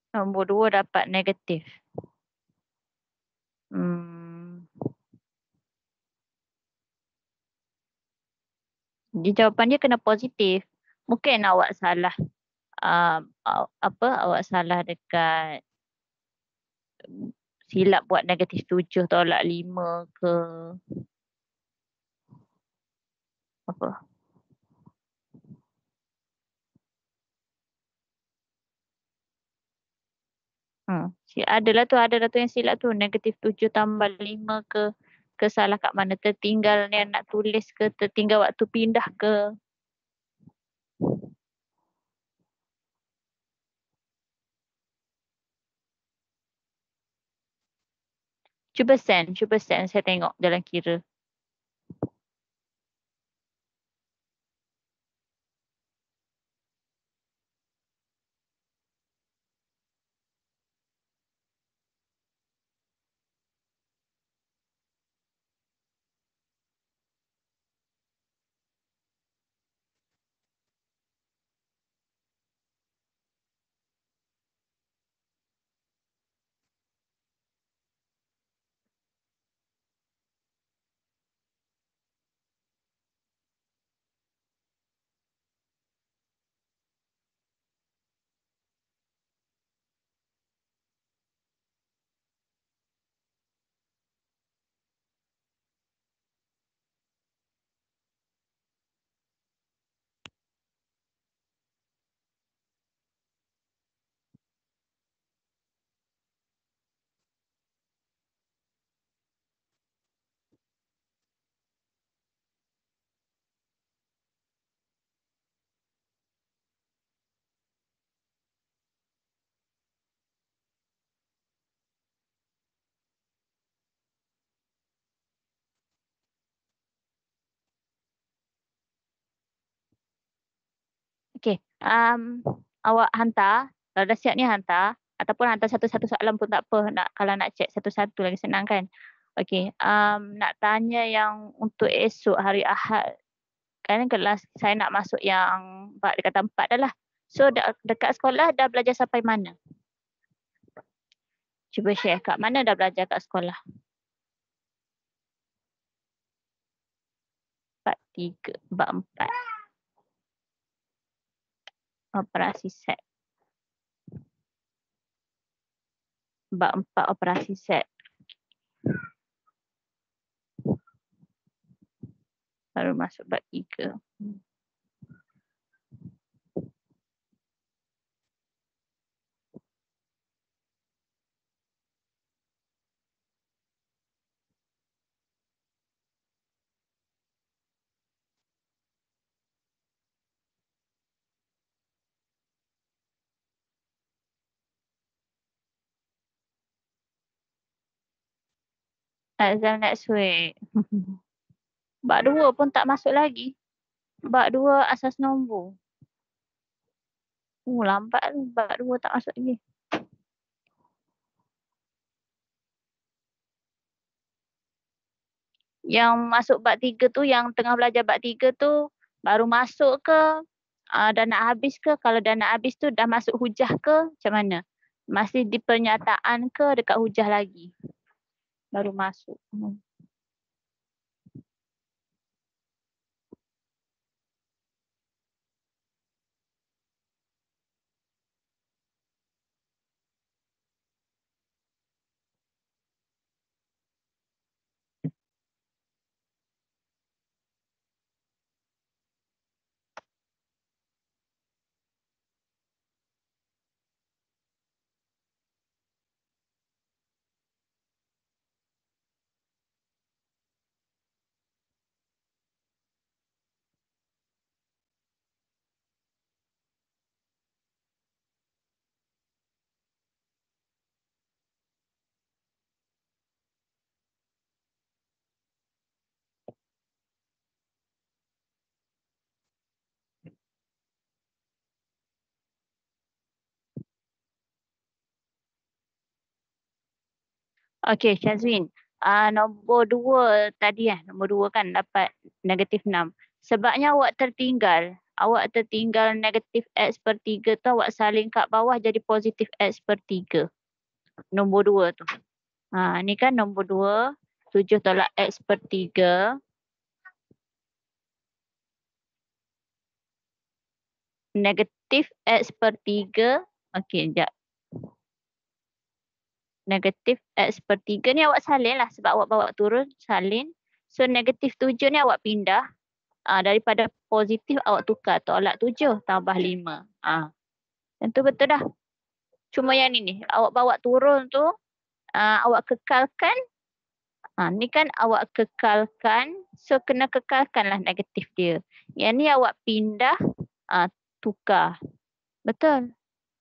Nombor 2 dapat negatif. Hmm. Jadi jawapan dia kena positif. Mungkin awak salah. Awak salah dekat silap buat negatif 7 tolak 5 ke apa. Adalah tu yang silap tu. Negatif 7 tambah 5 ke salah kat mana. Tertinggal yang nak tulis ke. Tertinggal waktu pindah ke. Cuba send saya tengok dalam kira. Okay. Awak hantar. Kalau dah siap ni hantar. Ataupun hantar satu-satu soalan pun tak apa. Kalau nak check satu-satu lagi senang kan. Okay. Nak tanya yang untuk esok hari Ahad. Kan kelas saya nak masuk yang dekat 4 dah lah. So dekat sekolah dah belajar sampai mana? Cuba share kat mana dah belajar kat sekolah. 4-3. Bab 4. Operasi set. Bab 4 operasi set. Baru masuk bab 3. Exam next week. Bab 2 pun tak masuk lagi. Bab 2 asas nombor. Lambat tu. Bab 2 tak masuk lagi. Yang masuk bab 3 tu, yang tengah belajar bab 3 tu, baru masuk ke? Dah nak habis ke? Kalau dah nak habis tu, dah masuk hujah ke? Macam mana? Masih di pernyataan ke dekat hujah lagi? Baru masuk. Okey, Syazwin. Nombor 2 tadi nombor 2 kan dapat negatif 6. Sebabnya awak tertinggal. awak tertinggal negatif X per 3 tu awak salin kat bawah jadi positif X per 3. Nombor 2 tu. Ni kan nombor 2. 7 tolak X per 3. Negatif X per 3. Okey, sekejap. Negatif X per 3 ni awak salin lah sebab awak bawa turun, salin. So negatif 7 ni awak pindah. Daripada positif awak tukar tolak 7 tambah 5. Yang tu betul dah. Cuma yang ni awak bawa turun tu awak kekalkan. Ni kan awak kekalkan. So kena kekalkan lah negatif dia. Yang ni awak pindah tukar. Betul.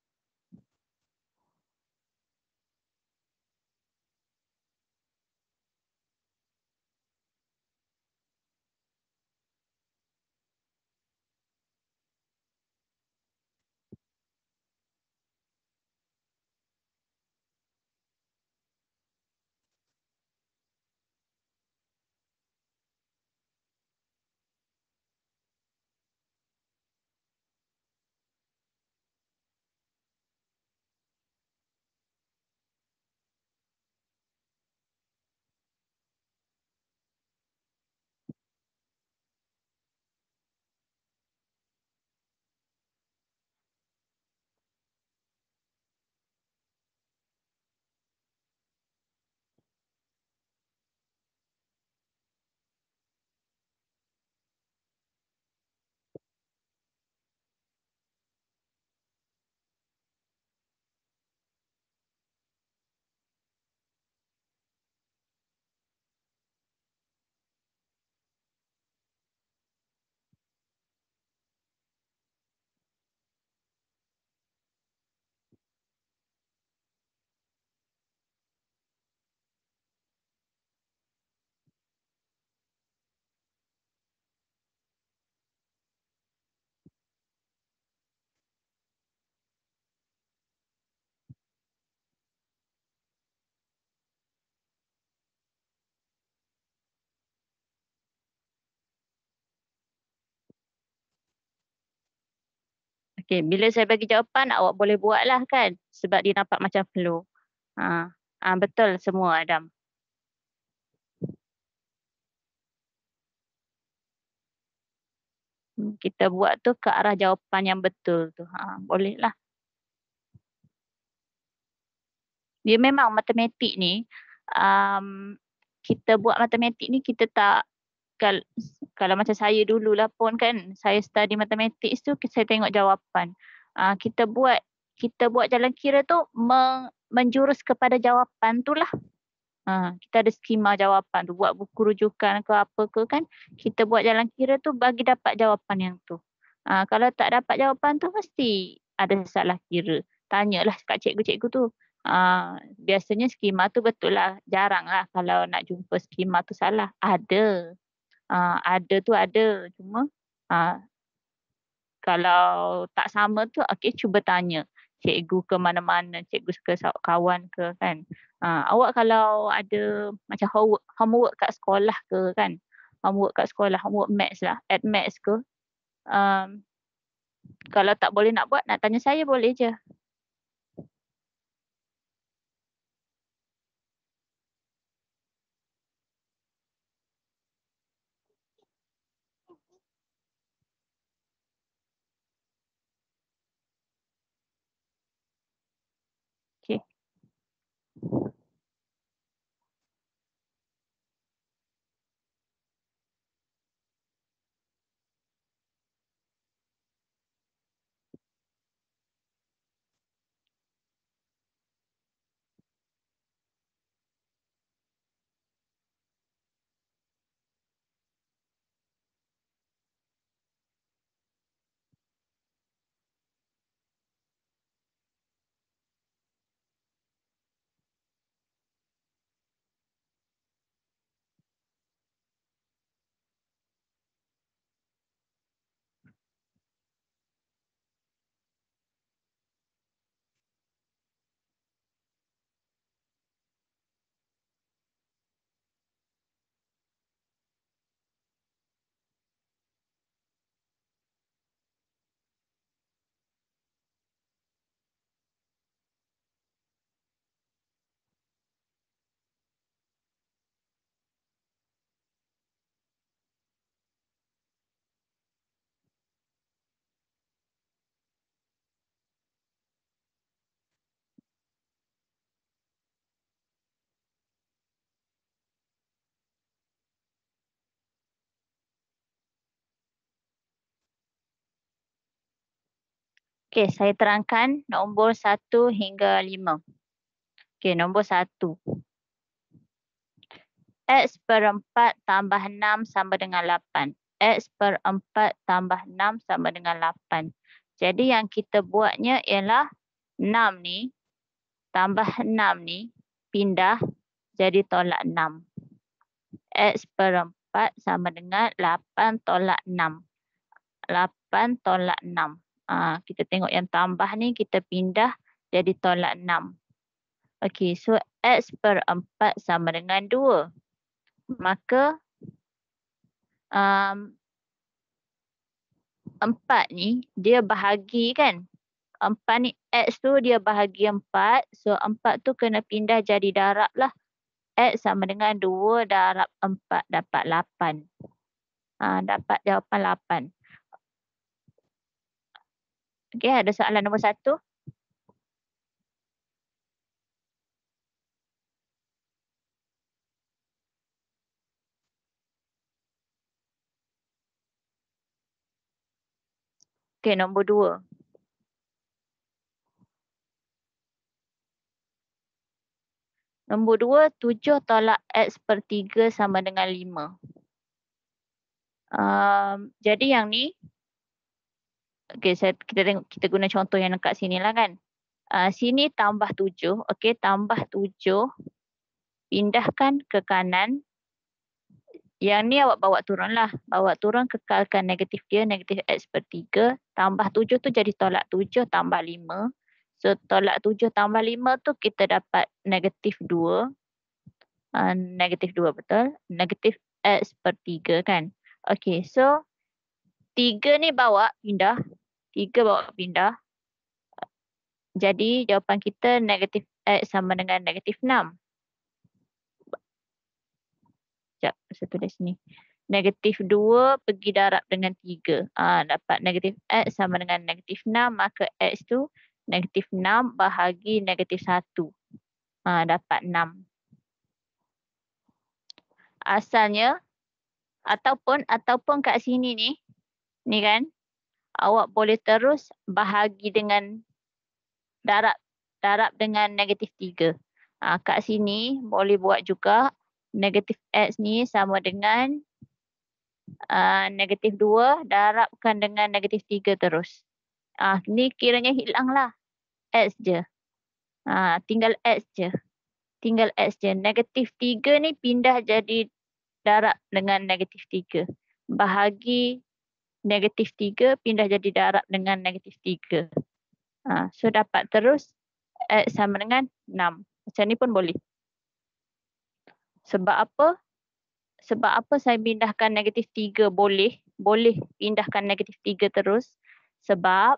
Okey, bila saya bagi jawapan awak boleh buat lah kan. Sebab dia nampak macam flow. Betul semua Adam. Kita buat tu ke arah jawapan yang betul tu. Boleh lah. Dia memang matematik ni, kita buat matematik ni kita tak, kalau macam saya dululah pun kan, saya study matematik tu saya tengok jawapan. Kita buat jalan kira tu menjurus kepada jawapan tu lah. Kita ada skema jawapan tu, buat buku rujukan ke apa ke kan, kita buat jalan kira tu bagi dapat jawapan yang tu. Kalau tak dapat jawapan tu mesti ada salah kira. Tanyalah kat cikgu-cikgu tu. Biasanya skema tu betul lah. Jarang lah kalau nak jumpa skema tu salah. Ada. Ada tu ada. Cuma kalau tak sama tu, okey cuba tanya cikgu ke mana-mana, cikgu ke kawan ke kan. Awak kalau ada macam homework kat sekolah ke kan. Homework kat sekolah, homework maths lah, add maths ke. Kalau tak boleh nak buat, nak tanya saya boleh je. Okey. Okey, saya terangkan nombor 1 hingga 5. Okey, nombor 1. X per 4 tambah 6 sama dengan 8. X per 4 tambah 6 sama dengan 8. Jadi yang kita buatnya ialah 6 ni tambah 6 ni pindah jadi tolak 6. X per 4 sama dengan 8 tolak 6. 8 tolak 6. Kita tengok yang tambah ni kita pindah jadi tolak 6. Okey, so X per 4 sama dengan 2. Maka 4 ni dia bahagi kan. 4 ni X tu dia bahagi 4. So 4 tu kena pindah jadi darab lah. X sama dengan 2 darab 4 dapat 8. Dapat jawapan 8. Okey, ada soalan nombor 1. Okey, nombor 2. Nombor 2, 7 tolak X per 3 sama dengan 5. Jadi yang ni, okey, kita guna contoh yang dekat sini lah kan. Sini tambah 7, okey, tambah 7, pindahkan ke kanan. Yang ni awak bawa turun lah. Bawa turun, kekalkan negatif dia, negatif X per 3. Tambah 7 tu jadi tolak 7 tambah 5. So tolak 7 tambah 5 tu kita dapat negatif 2. Negatif 2 betul. Negatif X per 3 kan. Okey, so 3 ni bawa pindah. 3 bawa pindah. Jadi jawapan kita negatif X sama dengan negatif 6. Sekejap, saya tulis ni. Negatif 2 pergi darab dengan 3. Dapat negatif X sama dengan negatif 6. Maka X tu negatif 6 bahagi negatif 1. Dapat 6. Asalnya, ataupun kat sini ni kan, awak boleh terus bahagi dengan darab dengan negatif 3. Kat sini boleh buat juga negatif X ni sama dengan negatif 2 darabkan dengan negatif 3 terus. Ni kiranya hilanglah X je. Tinggal X je. Tinggal X je. Negatif 3 ni pindah jadi darab dengan negatif 3. Bahagi negatif 3 pindah jadi darab dengan negatif 3. So dapat terus X sama dengan 6. Macam ni pun boleh. Sebab apa? Sebab apa saya pindahkan negatif 3 boleh? Boleh pindahkan negatif 3 terus. Sebab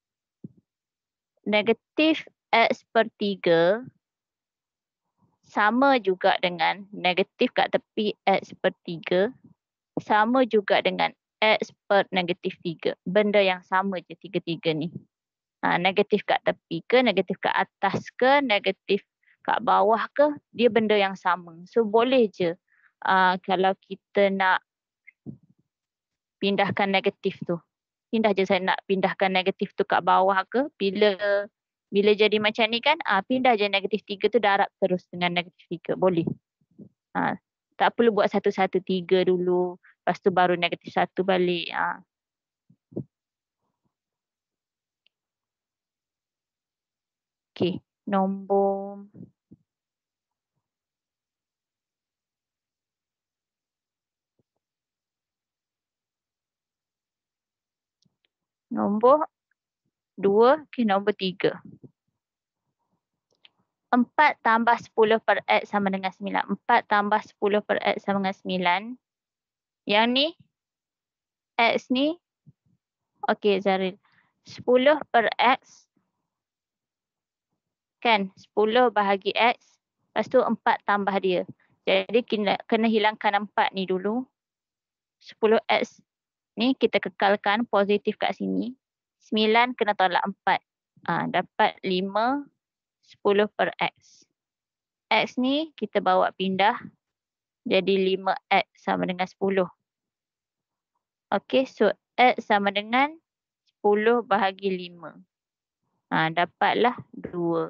negatif X per 3 sama juga dengan negatif kat tepi X per 3 sama juga dengan X per negatif 3. Benda yang sama je tiga-tiga ni. Negatif kat tepi ke, negatif kat atas ke, negatif kat bawah ke, dia benda yang sama. So boleh je kalau kita nak pindahkan negatif tu. Pindah je saya nak pindahkan negatif tu kat bawah ke, bila jadi macam ni kan, pindah je negatif 3 tu darab terus dengan negatif 3. Boleh. Tak perlu buat 1, 1, 3 dulu. Lepas tu baru negatif 1 balik. Okey. Nombor 2. Okey, nombor 3. 4 tambah 10 per X sama dengan 9. 4 tambah 10 per X sama dengan 9. Yang ni, X ni, okey Zaril. 10 per X, kan? 10 bahagi X, lepas tu 4 tambah dia. Jadi kena hilangkan 4 ni dulu. 10X ni kita kekalkan positif kat sini. 9 kena tolak 4. Dapat 5, 10 per X. X ni kita bawa pindah jadi 5X sama dengan 10. Okey, so X sama dengan 10 bahagi 5. Dapatlah 2.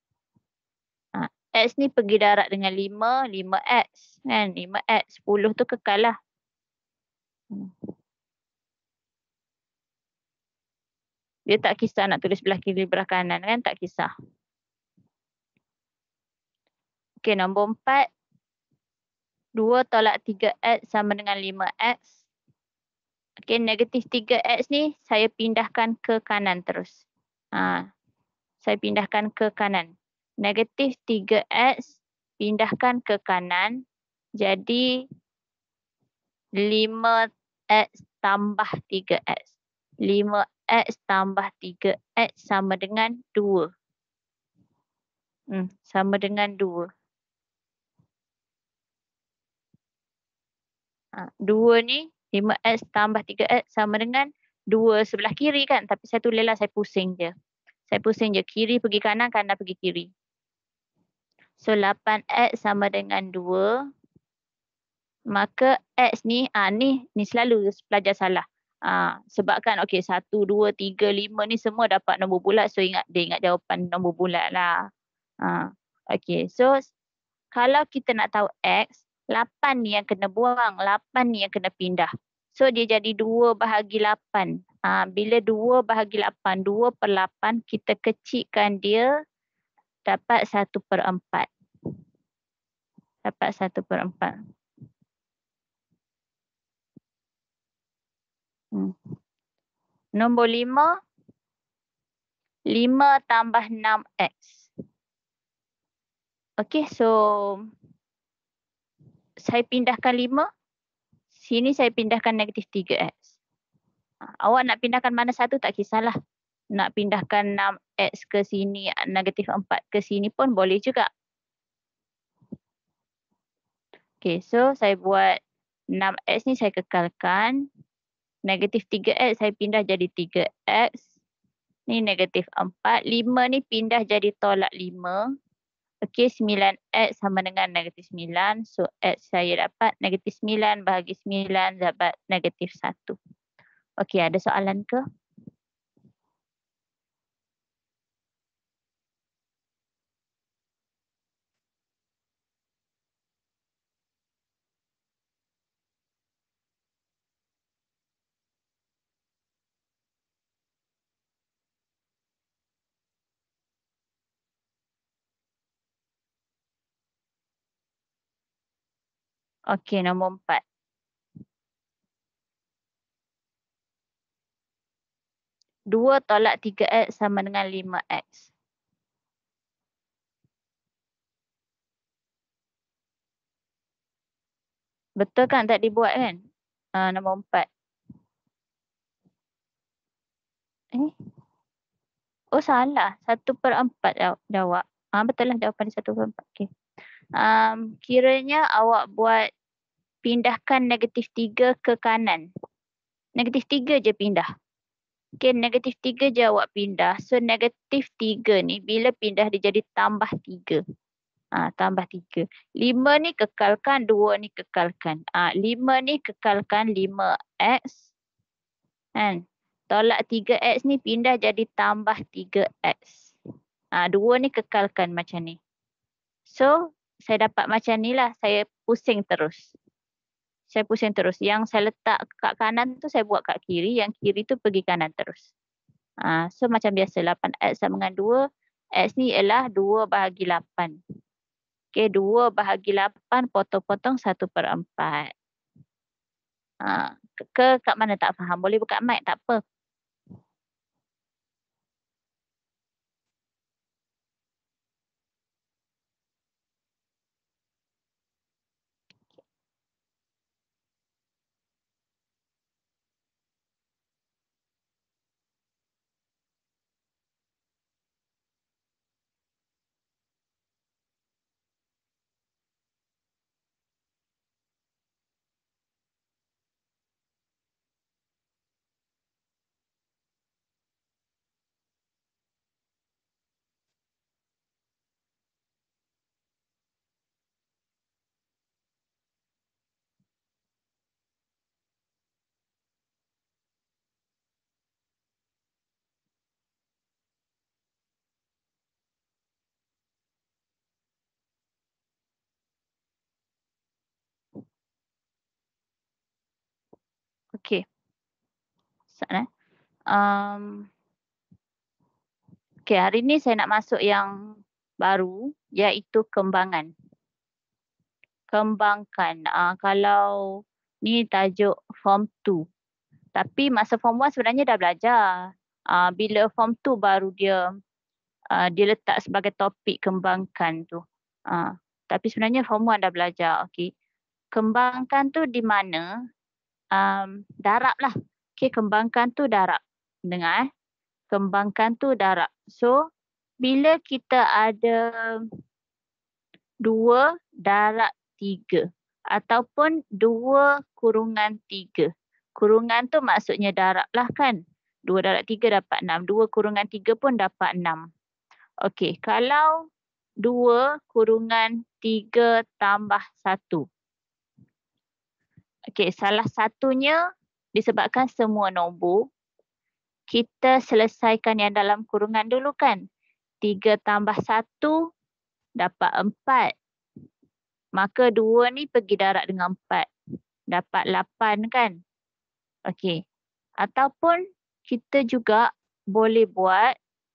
X ni pergi darat dengan 5, 5X. Kan? 5X, 10 tu kekal lah. Dia tak kisah nak tulis belah kiri, belah kanan kan? Tak kisah. Okey, nombor 4. 2 tolak 3X sama dengan 5X. Okey, negatif 3X ni saya pindahkan ke kanan terus. Saya pindahkan ke kanan. Negatif 3X pindahkan ke kanan. Jadi 5X tambah 3X. 5X tambah 3X sama dengan 2. Sama dengan 2. 2 ni 5X tambah 3X sama dengan 2 sebelah kiri kan. Tapi saya tulislah, saya pusing je. Saya pusing je. Kiri pergi kanan, kanan pergi kiri. So 8X sama dengan 2. Maka X ni, ni selalu pelajar salah. Sebab kan, okey, 1, 2, 3, 5 ni semua dapat nombor bulat. So dia ingat jawapan nombor bulat lah. Okey, so kalau kita nak tahu X, 8 ni yang kena buang, 8 ni yang kena pindah. So dia jadi 2 bahagi 8. Bila 2 bahagi 8, 2 per 8, kita kecilkan dia, dapat 1/4. Dapat 1/4. Nombor 5. 5 tambah 6X. Okey, so saya pindahkan 5. Sini saya pindahkan negatif 3X. Awak nak pindahkan mana satu tak kisahlah. Nak pindahkan 6X ke sini, negatif 4 ke sini pun boleh juga. Okey, so saya buat 6X ni saya kekalkan. Negatif 3X saya pindah jadi 3X. Ni negatif 4. 5 ni pindah jadi tolak 5. Okey, 9X sama dengan negatif 9. So, X saya dapat negatif 9 bahagi 9 dapat negatif 1. Okey, ada soalan ke? Okey, nombor 4. 2 tolak 3X sama dengan 5X. Betul kan tak dibuat kan? Nombor 4. Oh, salah. 1/4 jawab. Betul lah jawapan dia 1/4. Okey. Kiranya awak buat pindahkan negatif 3 ke kanan. Negatif 3 je pindah. Okey, negatif 3 je awak pindah. So, negatif 3 ni bila pindah dia jadi tambah 3. Tambah 3. 5 ni kekalkan, 2 ni kekalkan. 5 ni kekalkan 5X. Kan? Tolak 3X ni pindah jadi tambah 3X. 2 ni kekalkan macam ni. So, saya dapat macam ni lah. Saya pusing terus. Yang saya letak kat kanan tu saya buat kat kiri. Yang kiri tu pergi kanan terus. So, macam biasa 8X sama dengan 2. X ni ialah 2 bahagi 8. Okey, 2 bahagi 8 potong-potong 1/4. Kat mana tak faham? Boleh buka mic tak apa. Okay, hari ni saya nak masuk yang baru, iaitu kembangan. Kembangkan. Kalau ni tajuk Form 2. Tapi masa Form 1 sebenarnya dah belajar. Bila Form 2 baru dia letak sebagai topik kembangkan tu. Tapi sebenarnya Form 1 dah belajar. Okay. Kembangkan tu di mana? Darab lah. Okay, kembangkan tu darab. Dengar Kembangkan tu darab. So, bila kita ada 2 darab 3 ataupun 2 kurungan 3. Kurungan tu maksudnya darab lah kan. 2 darab 3 dapat 6. 2 kurungan 3 pun dapat 6. Okey, kalau 2 kurungan 3 tambah 1. Okey, salah satunya disebabkan semua nombor. Kita selesaikan yang dalam kurungan dulu kan. 3 tambah 1 dapat 4. Maka 2 ni pergi darab dengan 4. Dapat 8 kan. Okey. Ataupun kita juga boleh buat.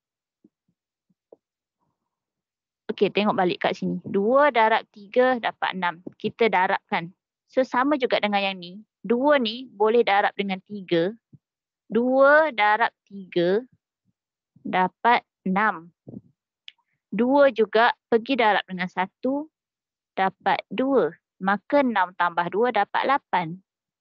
Okey, tengok balik kat sini. 2 darab 3 dapat 6. Kita darabkan. So, sama juga dengan yang ni. 2 ni boleh darab dengan 3. 2 darab 3 dapat 6. 2 juga pergi darab dengan 1 dapat 2. Maka 6 tambah 2 dapat 8.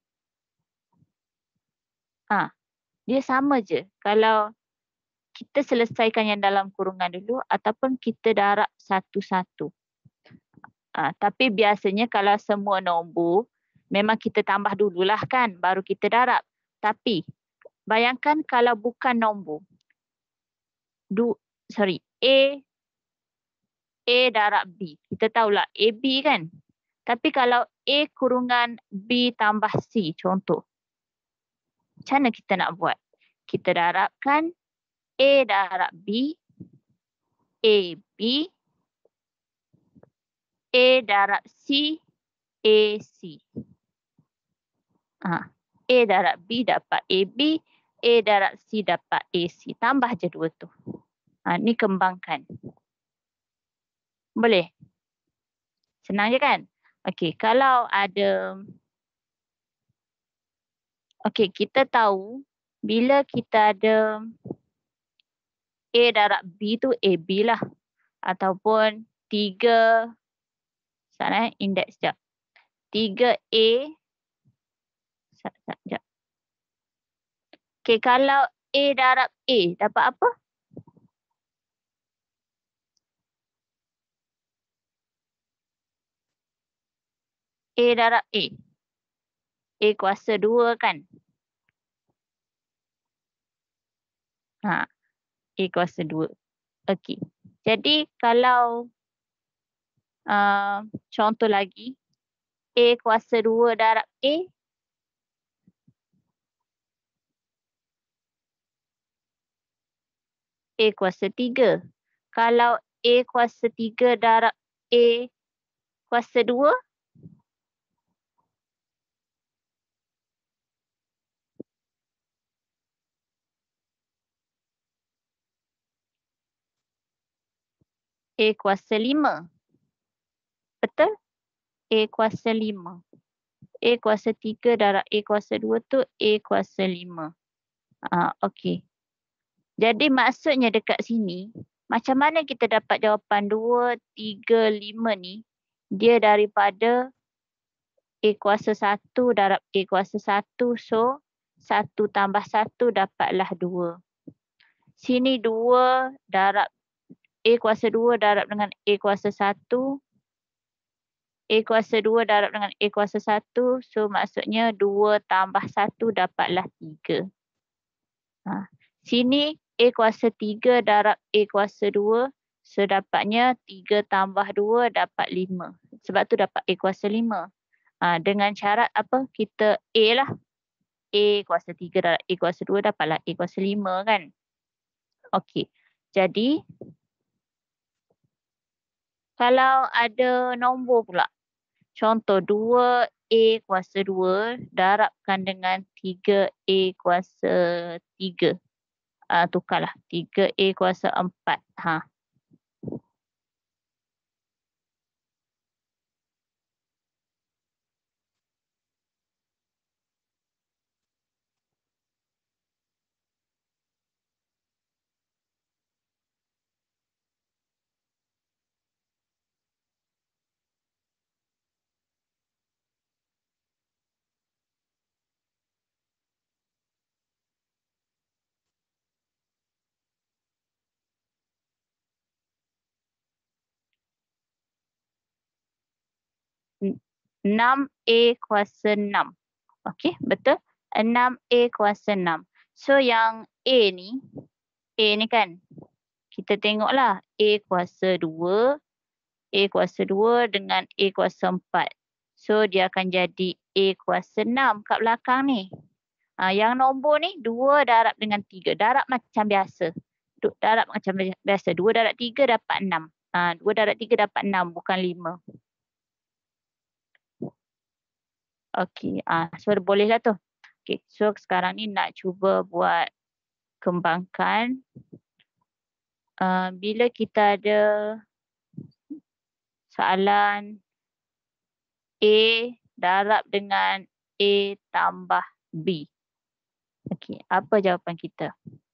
Dia sama je. Kalau kita selesaikan yang dalam kurungan dulu ataupun kita darab satu-satu. Tapi biasanya kalau semua nombor memang kita tambah dululah kan baru kita darab. Tapi bayangkan kalau bukan nombor. A darab B. Kita tahulah AB kan. Tapi kalau A kurungan B tambah C contoh. Macam mana kita nak buat? Kita darabkan A darab B, AB, A darab C, AC. A darab B dapat AB, A darab C dapat AC. Tambah je dua tu. Ni kembangkan. Boleh? Senang je kan? Okey, kalau ada... Okey, kita tahu bila kita ada A darab B tu AB lah. Ataupun 3... Sana indeks sekejap. 3A... Sekejap. Okey, kalau A darab A dapat apa? A darab A. A kuasa 2 kan? A kuasa 2. Okey. Jadi kalau contoh lagi. A kuasa 2 darab A. A kuasa 3. Kalau A kuasa 3 darab A kuasa 2. A kuasa 5. Betul? A kuasa 5. A kuasa 3 darab A kuasa 2 tu A kuasa 5. Okey. Jadi maksudnya dekat sini, macam mana kita dapat jawapan 2, 3, 5 ni? Dia daripada A kuasa 1 darab A kuasa 1. So, 1 tambah 1 dapatlah 2. Sini 2 darab A kuasa 2 darab dengan A kuasa 1. A kuasa 2 darab dengan A kuasa 1. So, maksudnya 2 tambah 1 dapatlah 3. Sini A kuasa 3 darab A kuasa 2. So, dapatnya 3 tambah 2 dapat 5. Sebab tu dapat A kuasa 5. Dengan syarat apa? Kita A lah. A kuasa 3 darab A kuasa 2 dapatlah A kuasa 5 kan? Okey. Jadi, kalau ada nombor pula. Contoh 2A 2A kuasa 2 darabkan dengan 3A kuasa 3. Tukarlah 3A kuasa 4. 6A kuasa 6. Okey, betul? 6A kuasa 6. So yang A ni kan, kita tengoklah A kuasa 2, A kuasa 2 dengan A kuasa 4. So dia akan jadi A kuasa 6 kat belakang ni. Yang nombor ni 2 darab dengan 3. Darab macam biasa. Darab macam biasa. 2 darab 3 dapat 6. 2 darab 3 dapat 6 bukan 5. Okey, so bolehlah tu. Okey, so sekarang ni nak cuba buat kembangkan. Bila kita ada soalan A darab dengan A tambah B. Okey, apa jawapan kita?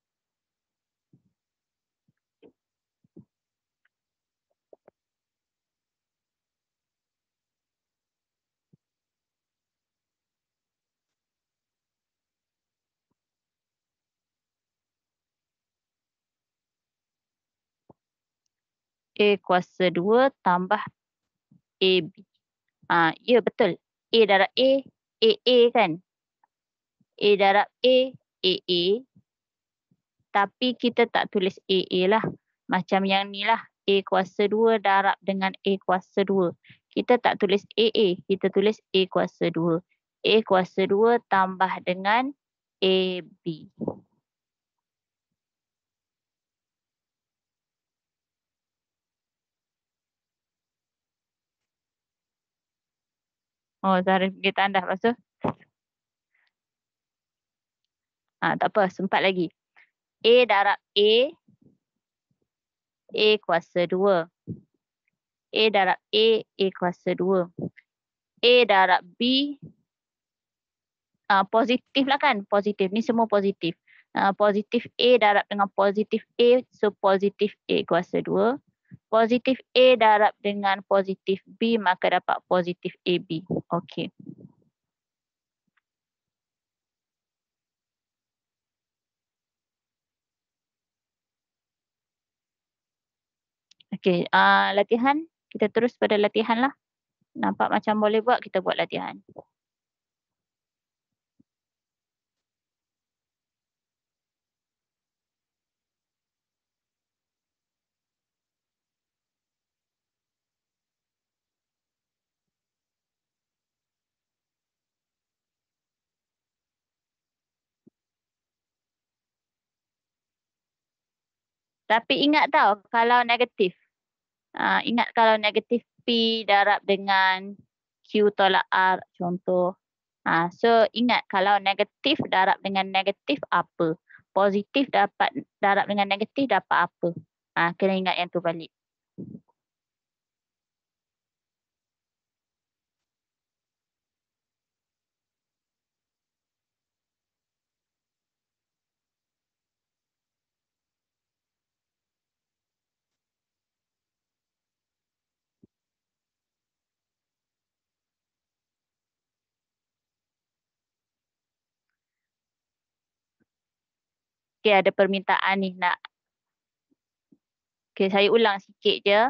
A kuasa 2 tambah AB. Ya betul. A darab A kan? A darab A. Tapi kita tak tulis AA lah. Macam yang ni lah. A kuasa 2 darab dengan A kuasa 2. Kita tak tulis AA. Kita tulis A kuasa 2. A kuasa 2 tambah dengan AB. Oh, Zahra pergi tandas lepas tu. Tak apa, sempat lagi. A darab A kuasa 2. A darab A kuasa 2. A darab B, positif lah kan? Positif, ni semua positif. Positif A darab dengan positif A, so positif A kuasa 2. Positif A darab dengan positif B, maka dapat positif AB. Okey. Okey, latihan. Kita terus pada latihan lah. Nampak macam boleh buat, kita buat latihan. Tapi ingat tau, kalau negatif. Ingat kalau negatif P darab dengan Q tolak R contoh. So ingat kalau negatif darab dengan negatif apa? Positif dapat darab dengan negatif dapat apa? Kena ingat yang tu balik. Okay, ada permintaan ni nak. Okay, saya ulang sikit je.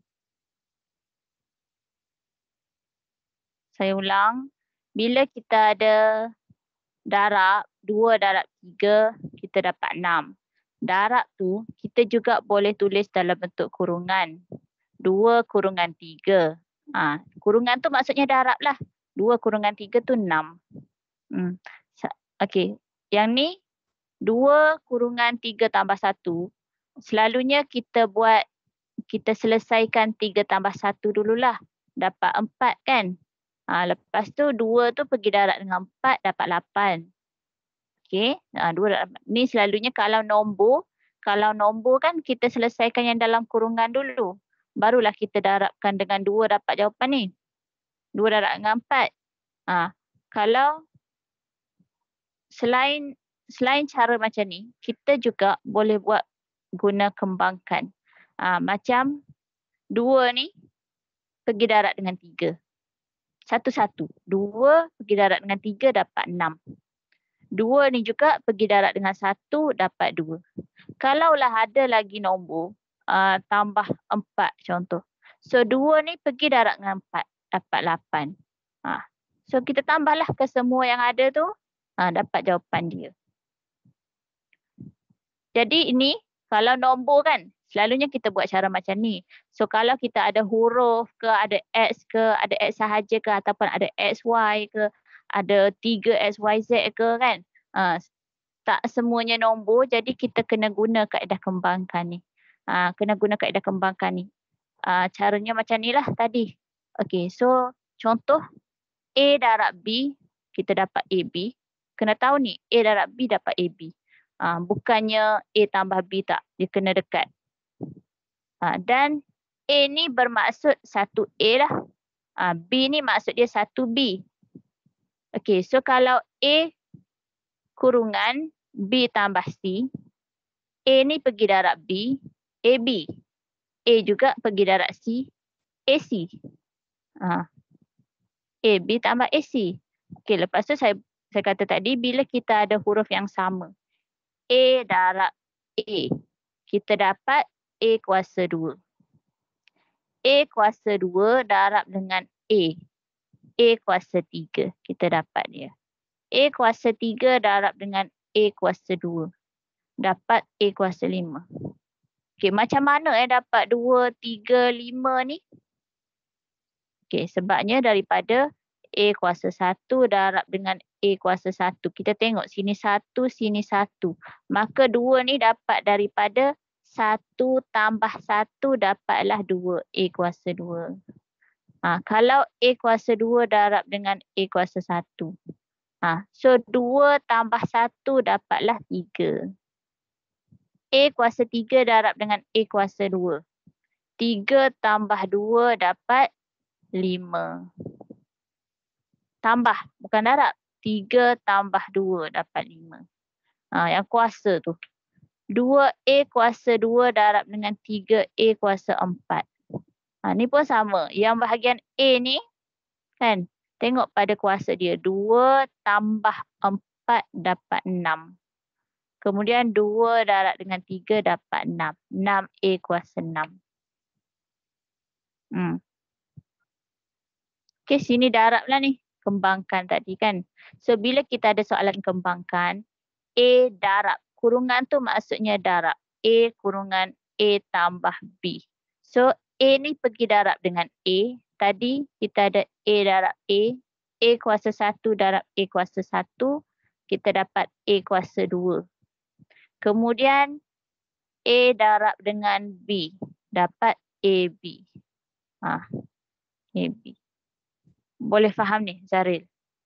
Saya ulang. Bila kita ada darab, 2 darab 3, kita dapat 6. Darab tu, kita juga boleh tulis dalam bentuk kurungan. 2 kurungan 3. Kurungan tu maksudnya darab lah. 2 kurungan 3 tu 6. Okey, yang ni 2 kurungan 3 tambah 1. Selalunya kita selesaikan 3 tambah 1 dululah. Dapat 4 kan? Lepas tu 2 tu pergi darab dengan 4 dapat 8. Okey. 2 dapat. Ni selalunya kalau nombor kan kita selesaikan yang dalam kurungan dulu. Barulah kita darabkan dengan 2 dapat jawapan ni. 2 darab dengan 4. Kalau selain cara macam ni, kita juga boleh buat guna kembangkan. Macam 2 ni pergi darab dengan 3. Satu-satu. 2 pergi darab dengan 3 dapat 6. 2 ni juga pergi darab dengan 1 dapat 2. Kalaulah ada lagi nombor tambah 4 contoh. So 2 ni pergi darab dengan 4 dapat 8. So kita tambahlah ke semua yang ada tu, dapat jawapan dia. Jadi ini kalau nombor kan, selalunya kita buat cara macam ni. So kalau kita ada huruf ke, ada X ke, ada X sahaja ke, ataupun ada XY ke, ada 3 XYZ ke kan. Tak semuanya nombor, jadi kita kena guna kaedah kembangkan ni. Caranya macam ni lah tadi. Okey, so contoh A darab B, kita dapat AB. Kena tahu ni, A darab B dapat AB. Bukannya A tambah B tak, dia kena dekat. Dan A ni bermaksud 1A lah. B ni maksud dia 1B. Okey, so kalau A kurungan B tambah C, A ni pergi darab B, AB. A juga pergi darab C, AC. AB tambah AC. Okey, lepas tu saya kata tadi, bila kita ada huruf yang sama, A darab A, kita dapat A kuasa 2. A kuasa 2 darab dengan A kuasa 3, kita dapat dia. A kuasa 3 darab dengan A kuasa 2, dapat A kuasa 5. Okey, macam mana dapat 2, 3, 5 ni? Okey, sebabnya daripada A kuasa 1 darab dengan A kuasa 1. Kita tengok sini 1, sini 1. Maka 2 ni dapat daripada 1 tambah 1 dapatlah 2 A kuasa 2. Kalau A kuasa 2 darab dengan A kuasa 1. So 2 tambah 1 dapatlah 3. A kuasa 3 darab dengan A kuasa 2. 3 tambah 2 dapat 5. Tambah, bukan darab. 3 tambah 2 dapat 5. Yang kuasa tu. 2A kuasa 2 darab dengan 3A kuasa 4. Ni pun sama. Yang bahagian A ni, kan, tengok pada kuasa dia. 2 tambah 4 dapat 6. Kemudian 2 darab dengan 3 dapat 6. 6A kuasa 6. Okey, sini darab lah ni. Kembangkan tadi kan. So, bila kita ada soalan kembangkan, A darab. Kurungan tu maksudnya darab. A kurungan A tambah B. So, A ni pergi darab dengan A. Tadi kita ada A darab A. A kuasa 1 darab A kuasa 1. Kita dapat A kuasa 2. Kemudian, A darab dengan B. Dapat AB. AB. Boleh faham ni, Zaril?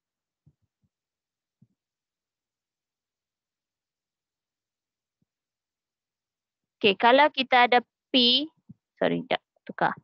Okey, kalau kita ada P, sekejap, tukar.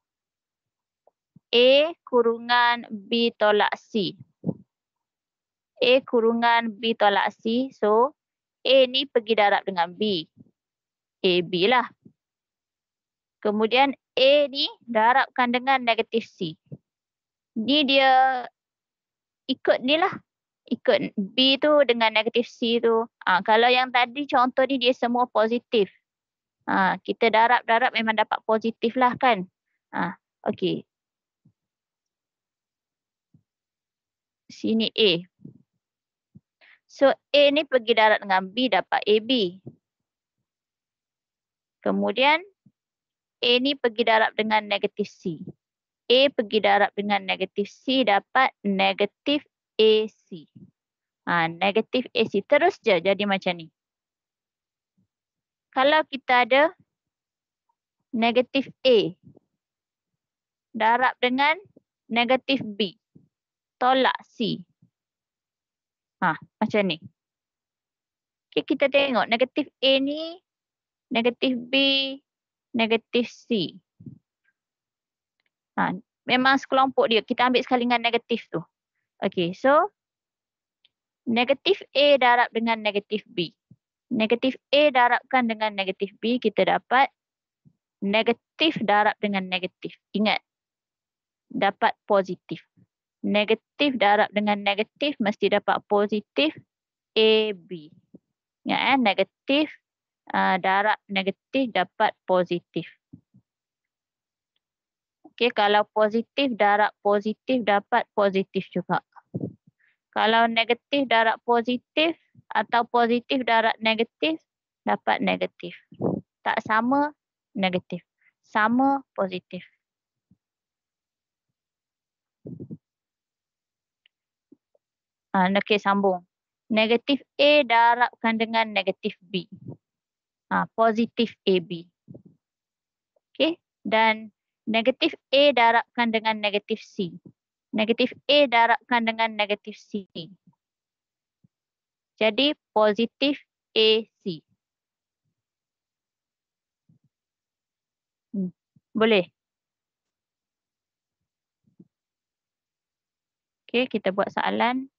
A kurungan B tolak C. A kurungan B tolak C, so A ni pergi darab dengan B. AB lah. Kemudian A ni darabkan dengan negatif C. Ni dia ikut ni lah. Ikut B tu dengan negatif C tu. Kalau yang tadi contoh ni dia semua positif. Kita darab-darab memang dapat positif lah kan. Okey. Sini A. So A ni pergi darab dengan B dapat AB. Kemudian A ni pergi darab dengan negatif C. A pergi darab dengan negatif C dapat negatif AC. Negatif AC. Terus je jadi macam ni. Kalau kita ada negatif A darab dengan negatif B. tolak C. Macam ni. Okay, kita tengok negatif A ni, negatif B, negatif C. Memang sekelompok dia. Kita ambil sekali dengan negatif tu. Okay, so negatif A darab dengan negatif B. Negatif A darabkan dengan negatif B, kita dapat negatif darab dengan negatif. Ingat, dapat positif. Negatif darab dengan negatif mesti dapat positif AB. Ingat negatif darab negatif dapat positif. Okey, kalau positif darab positif dapat positif juga. Kalau negatif darab positif atau positif darab negatif dapat negatif. Tak sama negatif. Sama positif. Okey, sambung. Negatif A darabkan dengan negatif B. Positif AB. Okey, dan negatif A darabkan dengan negatif C. Negatif A darabkan dengan negatif C. Jadi positif AC. Boleh? Okey, kita buat soalan.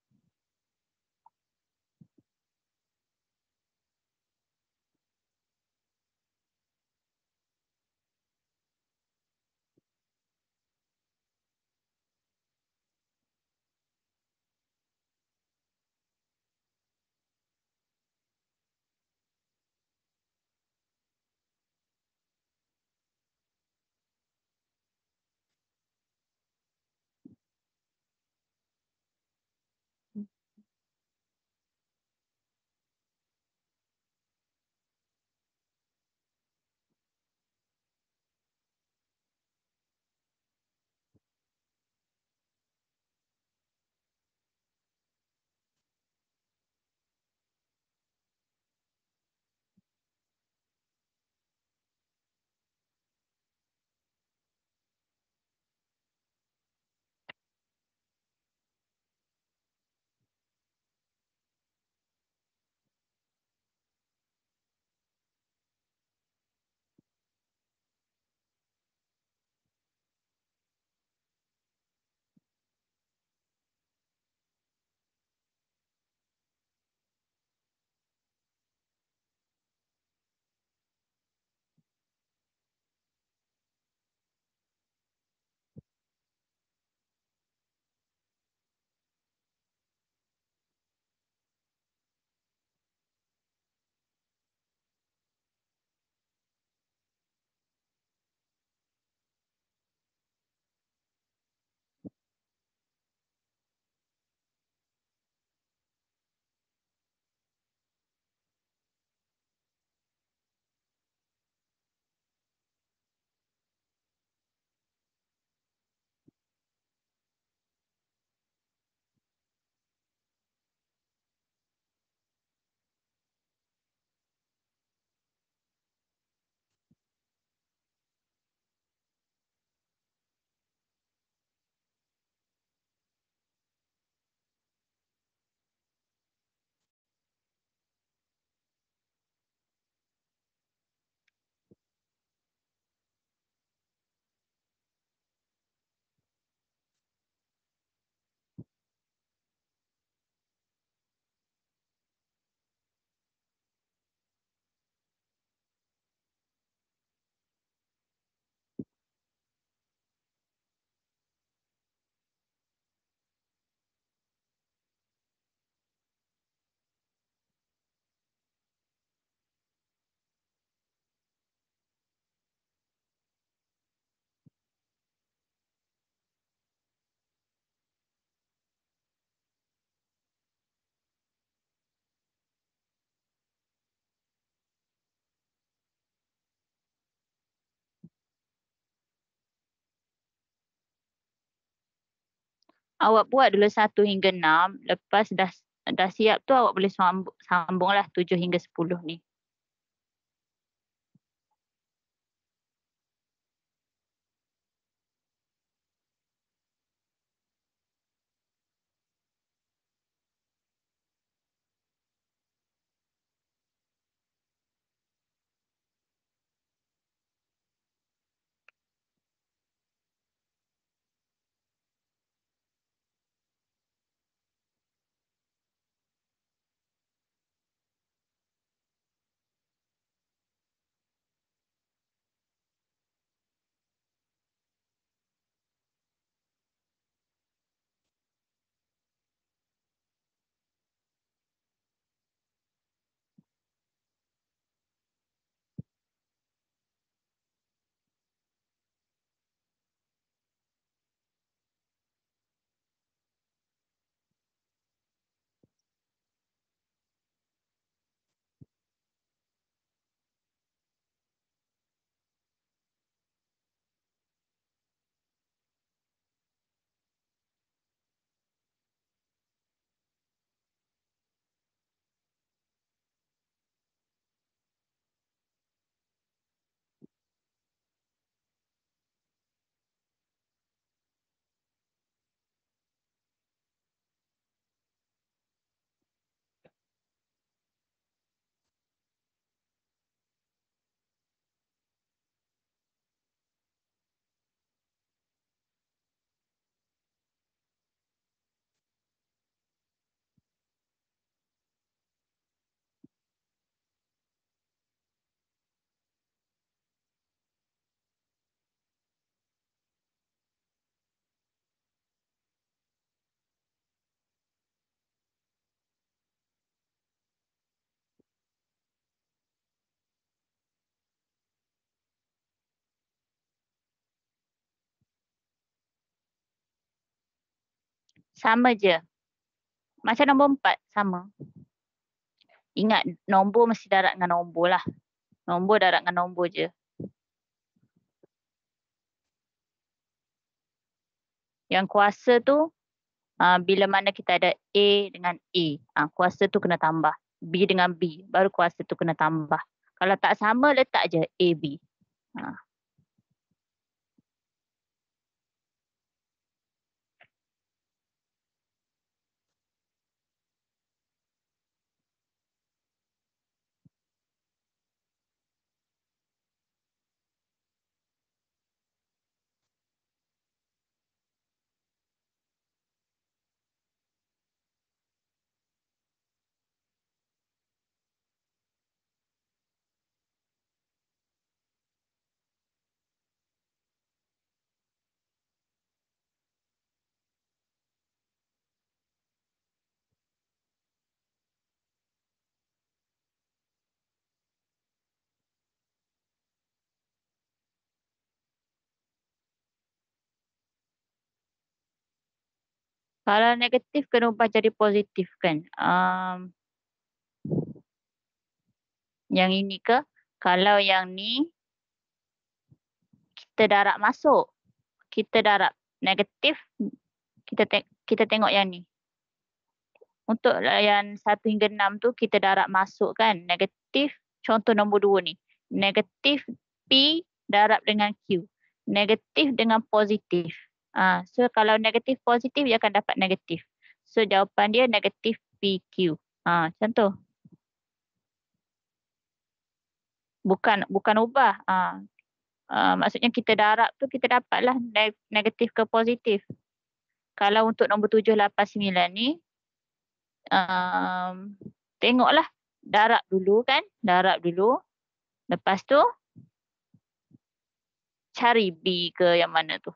Awak buat dulu 1 hingga 6. Lepas dah siap tu awak boleh sambunglah 7 hingga 10 ni. Sama je. Macam nombor 4, sama. Ingat, nombor mesti darab dengan nombor lah. Nombor darab dengan nombor je. Yang kuasa tu, bila mana kita ada A dengan A, kuasa tu kena tambah. B dengan B, baru kuasa tu kena tambah. Kalau tak sama, letak je A, B. Ha. Kalau negatif, kena ubah jadi positif kan? Yang ini ke? Kalau yang ni, kita darab masuk. Kita darab negatif, kita tengok yang ni. Untuk yang 1 hingga 6 tu, kita darab masuk kan? Negatif, contoh nombor 2 ni. Negatif P darab dengan Q. Negatif dengan positif. So kalau negatif positif, dia akan dapat negatif. So jawapan dia negatif PQ. Macam tu. Bukan ubah. Maksudnya kita darab tu kita dapatlah negatif ke positif. Kalau untuk nombor 7, 8, 9 ni, tengoklah. Darab dulu kan. Darab dulu. Lepas tu, cari B ke yang mana tu.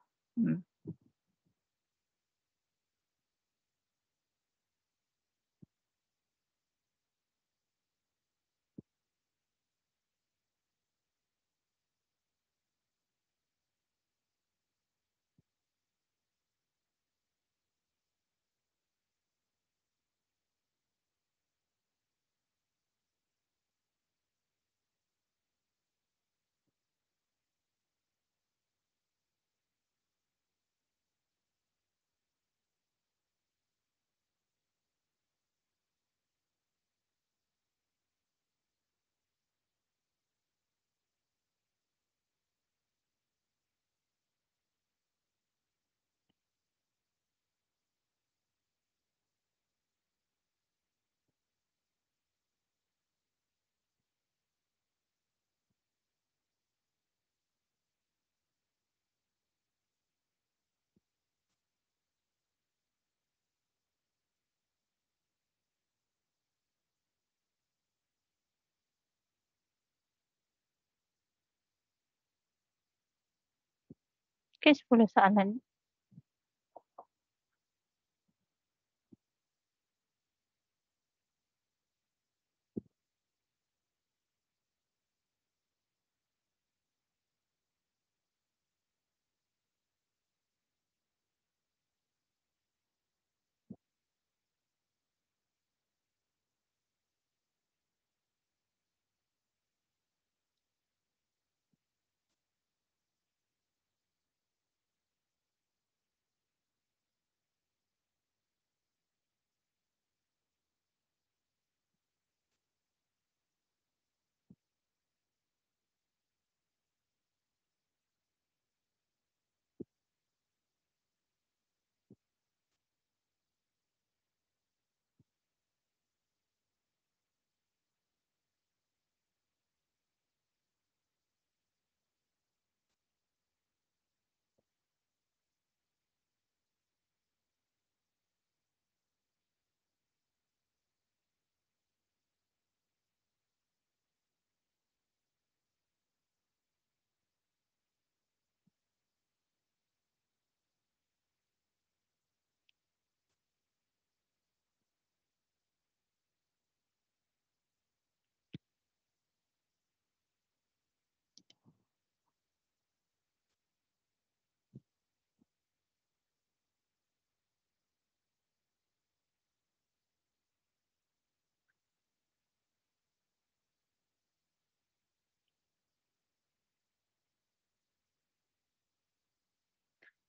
Okay, 10 soalan.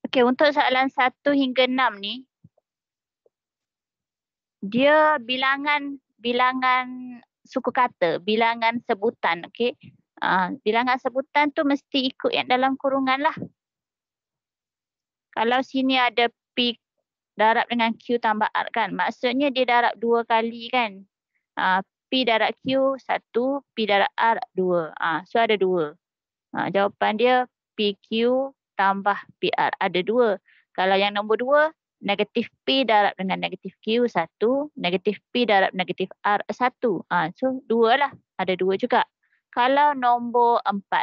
Okey, untuk soalan 1 hingga 6 ni, dia bilangan suku kata, bilangan sebutan, okey. Bilangan sebutan tu mesti ikut yang dalam kurungan lah. Kalau sini ada P darab dengan Q tambah R kan, maksudnya dia darab 2 kali kan. P darab Q 1, P darab R 2. So ada 2. Jawapan dia PQ tambah PR. Ada 2. Kalau yang nombor 2, negatif P darab dengan negatif Q 1, negatif P darab negatif R 1. So 2 lah. Ada 2 juga. Kalau nombor 4,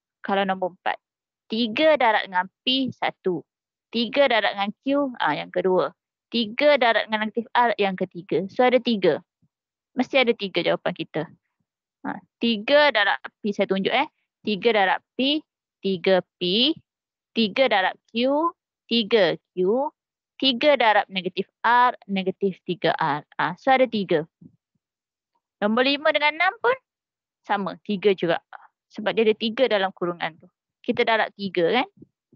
3 darab dengan P 1. 3 darab dengan Q yang kedua. 3 darab dengan negatif R yang ketiga. So ada 3. Mesti ada 3 jawapan kita. 3 darab P, saya tunjuk 3 darab P, 3 P, 3 darab Q, 3 Q, 3 darab negatif R, negatif 3 R. So ada 3. Nombor 5 dengan 6 pun sama, 3 juga. Sebab dia ada 3 dalam kurungan tu. Kita darab 3 kan.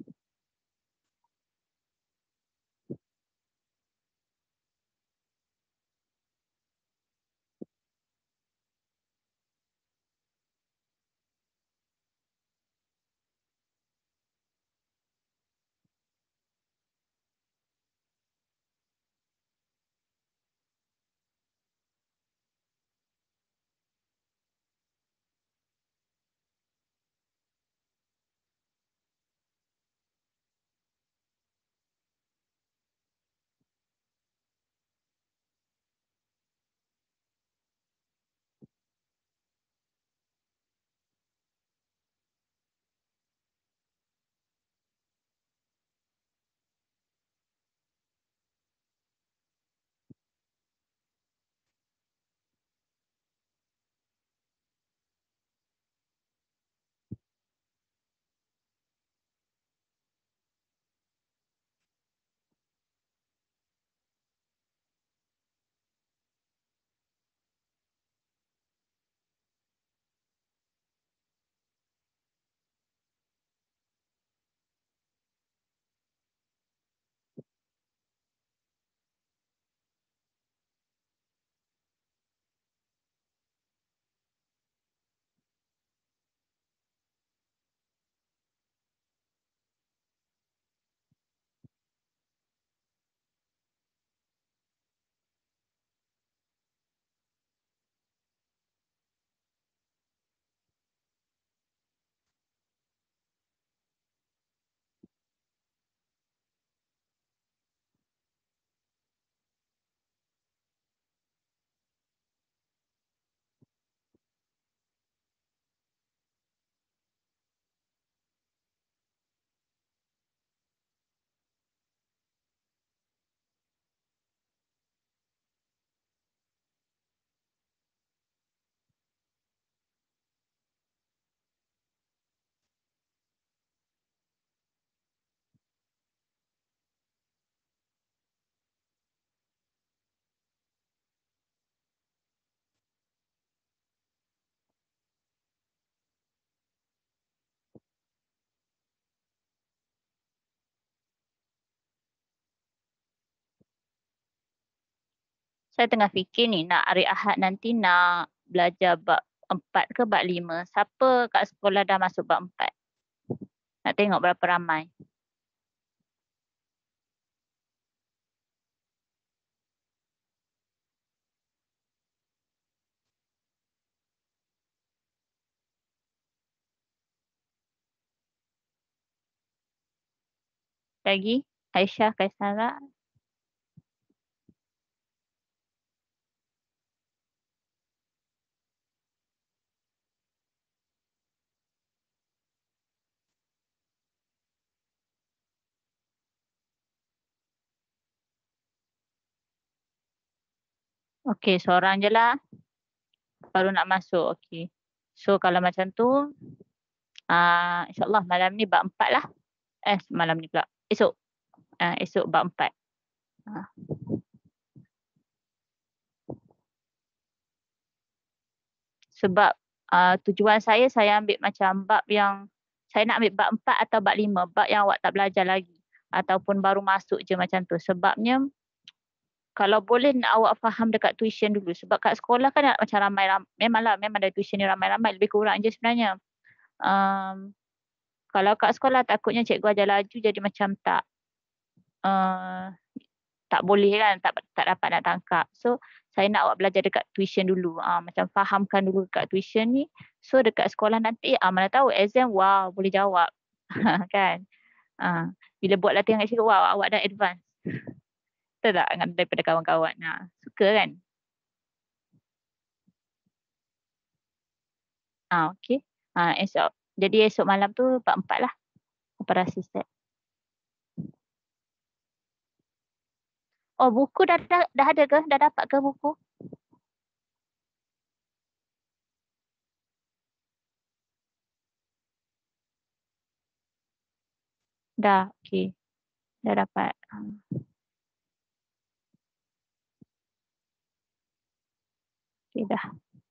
Saya tengah fikir ni, nak hari Ahad nanti nak belajar bab 4 ke bab 5. Siapa kat sekolah dah masuk bab 4? Nak tengok berapa ramai. Lagi? Aisyah, Kaisara. Okey, seorang je lah. Baru nak masuk. Okey. So kalau macam tu, insyaAllah malam ni bab 4 lah. Malam ni pula. Esok. Esok bab 4. Sebab tujuan saya ambil macam bab yang saya nak ambil bab 4 atau bab 5. Bab yang awak tak belajar lagi. ataupun baru masuk je macam tu. Sebabnya kalau boleh awak faham dekat tuition dulu. Sebab kat sekolah kan macam ramai-ramai. Memang ada tuition ni ramai-ramai. Lebih kurang je sebenarnya. Kalau kat sekolah takutnya cikgu ajar laju jadi macam uh, tak boleh kan. Tak dapat nak tangkap. So saya nak awak belajar dekat tuition dulu. Macam fahamkan dulu dekat tuition ni. So dekat sekolah nanti mana tahu exam wow boleh jawab. Kan. Bila buat latihan kat cikgu wow awak dah advance. Betul tak daripada kawan-kawan. Suka kan? Okey. Esok. Jadi esok malam tu 4-4 lah. Operasi set. Oh buku dah ada ke? Dah dapat ke buku? Dah. Okey. Dah dapat. Okey dah.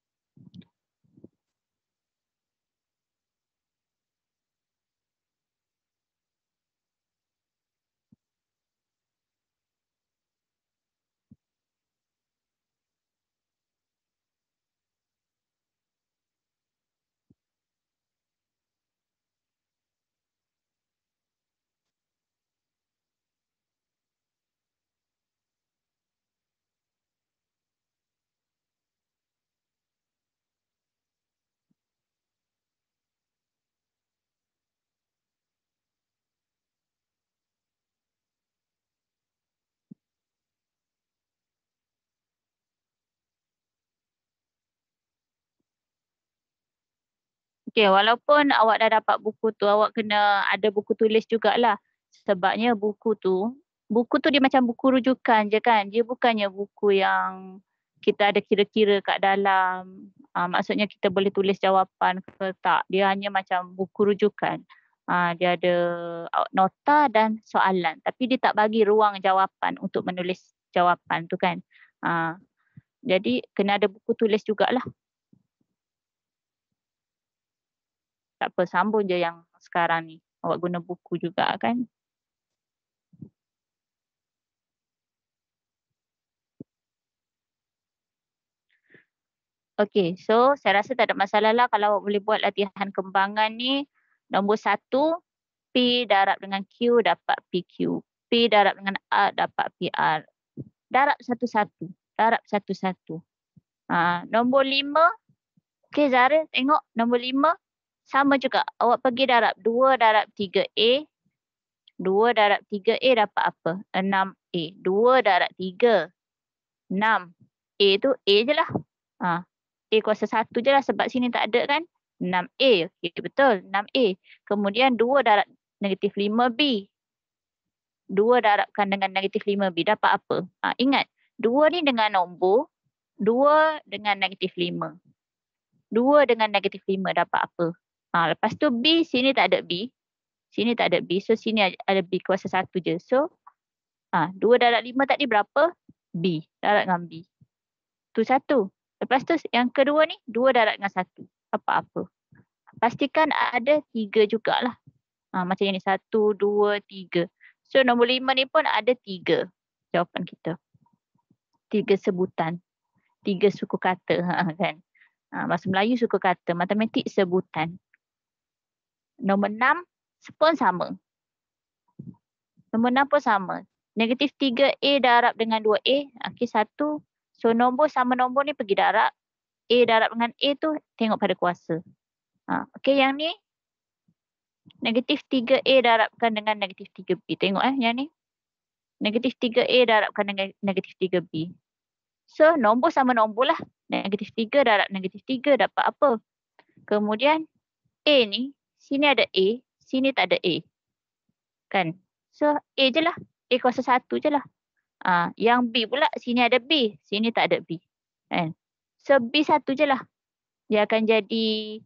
Okey, walaupun awak dah dapat buku tu, awak kena ada buku tulis jugalah. Sebabnya buku tu dia macam buku rujukan je kan. Dia bukannya buku yang kita ada kira-kira kat dalam. Maksudnya kita boleh tulis jawapan ke tak. Dia hanya macam buku rujukan. Dia ada nota dan soalan. Tapi dia tak bagi ruang jawapan untuk menulis jawapan tu kan. Jadi kena ada buku tulis jugalah. Tak apa, sambung je yang sekarang ni. Awak guna buku juga kan. Okay, so saya rasa tak ada masalah lah kalau awak boleh buat latihan kembangan ni. Nombor 1, P darab dengan Q dapat PQ. P darab dengan R dapat PR. Darab satu-satu. Darab satu-satu. Nombor 5, okay Zara tengok nombor 5. Sama juga, awak pergi darab 2 darab 3A. 2 darab 3A dapat apa? 6A. 2 darab 3. 6. A tu A je lah. A kuasa 1 je lah sebab sini tak ada kan. 6A. Okey, betul. 6A. Kemudian 2 darab negatif 5B. 2 darabkan dengan negatif 5B dapat apa? Ingat, 2 ni dengan nombor. 2 dengan negatif 5. 2 dengan negatif 5 dapat apa? Lepas tu B, sini tak ada B. Sini tak ada B. So sini ada B kuasa 1 je. So 2 darab 5 tadi berapa? B. Darab dengan B. Tu satu. Lepas tu yang kedua ni 2 darab dengan 1. Apa-apa. Pastikan ada 3 jugalah. Macam yang ni 1, 2, 3. So nombor 5 ni pun ada 3 jawapan kita. 3 sebutan. 3 suku kata kan. Bahasa Melayu suku kata. Matematik sebutan. Nombor 6 pun sama. Nombor 6 pun sama. Negatif 3A darab dengan 2A. Okey, 1. So nombor sama nombor ni pergi darab. A darab dengan A tu tengok pada kuasa. Okey, yang ni. Negatif 3A darabkan dengan negatif 3B. Tengok yang ni. Negatif 3A darabkan dengan negatif 3B. So nombor sama nombor lah. Negatif 3 darab negatif 3 dapat apa? Kemudian A ni. Sini ada A. Sini tak ada A. Kan? So A je lah. A kuasa 1 je lah. Yang B pula sini ada B. Sini tak ada B. Kan? So B 1 je lah. Dia akan jadi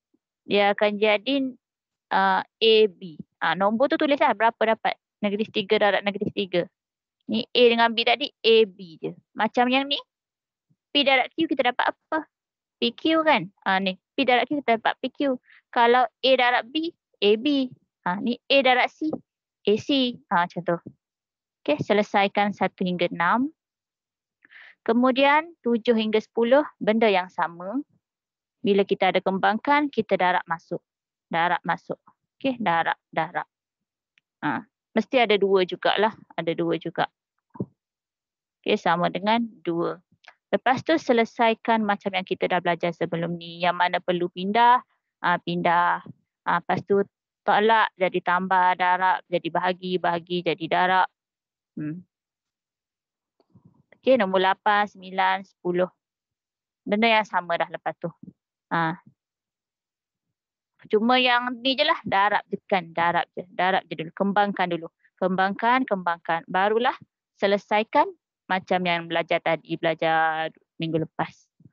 AB. Nombor tu tulislah berapa dapat. Negatif 3 darab negatif 3. Ni A dengan B tadi AB je. Macam yang ni. P darab Q kita dapat apa? PQ kan? Ni P darab Q kita dapat PQ. Kalau A darab B, AB. Ni A darab C, AC. Macam tu. Okay, selesaikan 1 hingga 6. Kemudian 7 hingga 10 benda yang sama. Bila kita ada kembangkan, kita darab masuk. Darab masuk. Okay, darab. Mesti ada 2 jugalah. Ada 2 juga. Okay, sama dengan 2. Lepas tu selesaikan macam yang kita dah belajar sebelum ni. Yang mana perlu pindah, pindah. Lepas tu tolak jadi tambah, darab jadi bahagi jadi darab. Okay, nombor 8, 9, 10. Benda yang sama dah lepas tu. Cuma yang ni je lah, darab je. Darab je dulu. Kembangkan dulu. Kembangkan. Barulah selesaikan macam yang belajar tadi, belajar minggu lepas.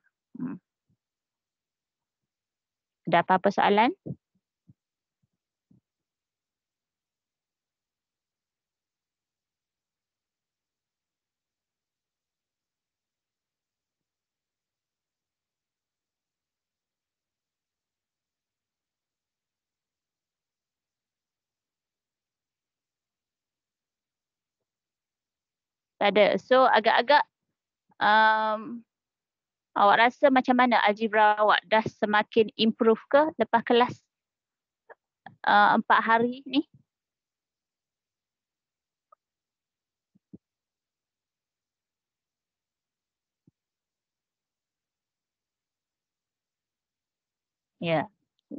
Ada apa-apa soalan? Tak ada. So agak-agak awak rasa macam mana algebra awak? Dah semakin improve ke lepas kelas 4 hari ni? Ya.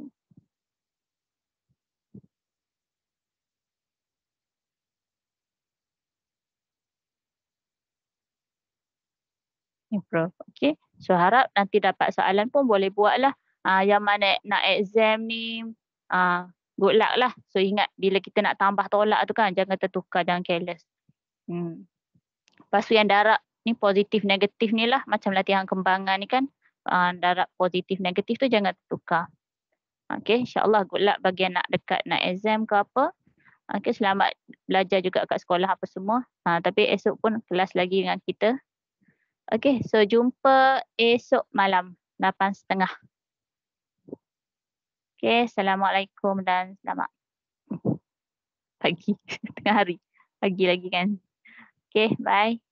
Improve. Okay. So harap nanti dapat soalan pun boleh buat lah. Yang mana nak exam ni, good luck lah. So ingat bila kita nak tambah tolak tu kan, jangan tertukar, jangan careless. Lepas tu yang darab ni positif negatif ni lah. Macam latihan kembangan ni kan. Darab positif negatif tu jangan tertukar. Okay, insyaAllah good luck bagi yang nak dekat nak exam ke apa. Okay, selamat belajar juga kat sekolah apa semua. Tapi esok pun kelas lagi dengan kita. Okay, so jumpa esok malam 8:30. Okay, Assalamualaikum dan selamat pagi. Tengah hari. Pagi lagi kan. Okay, bye.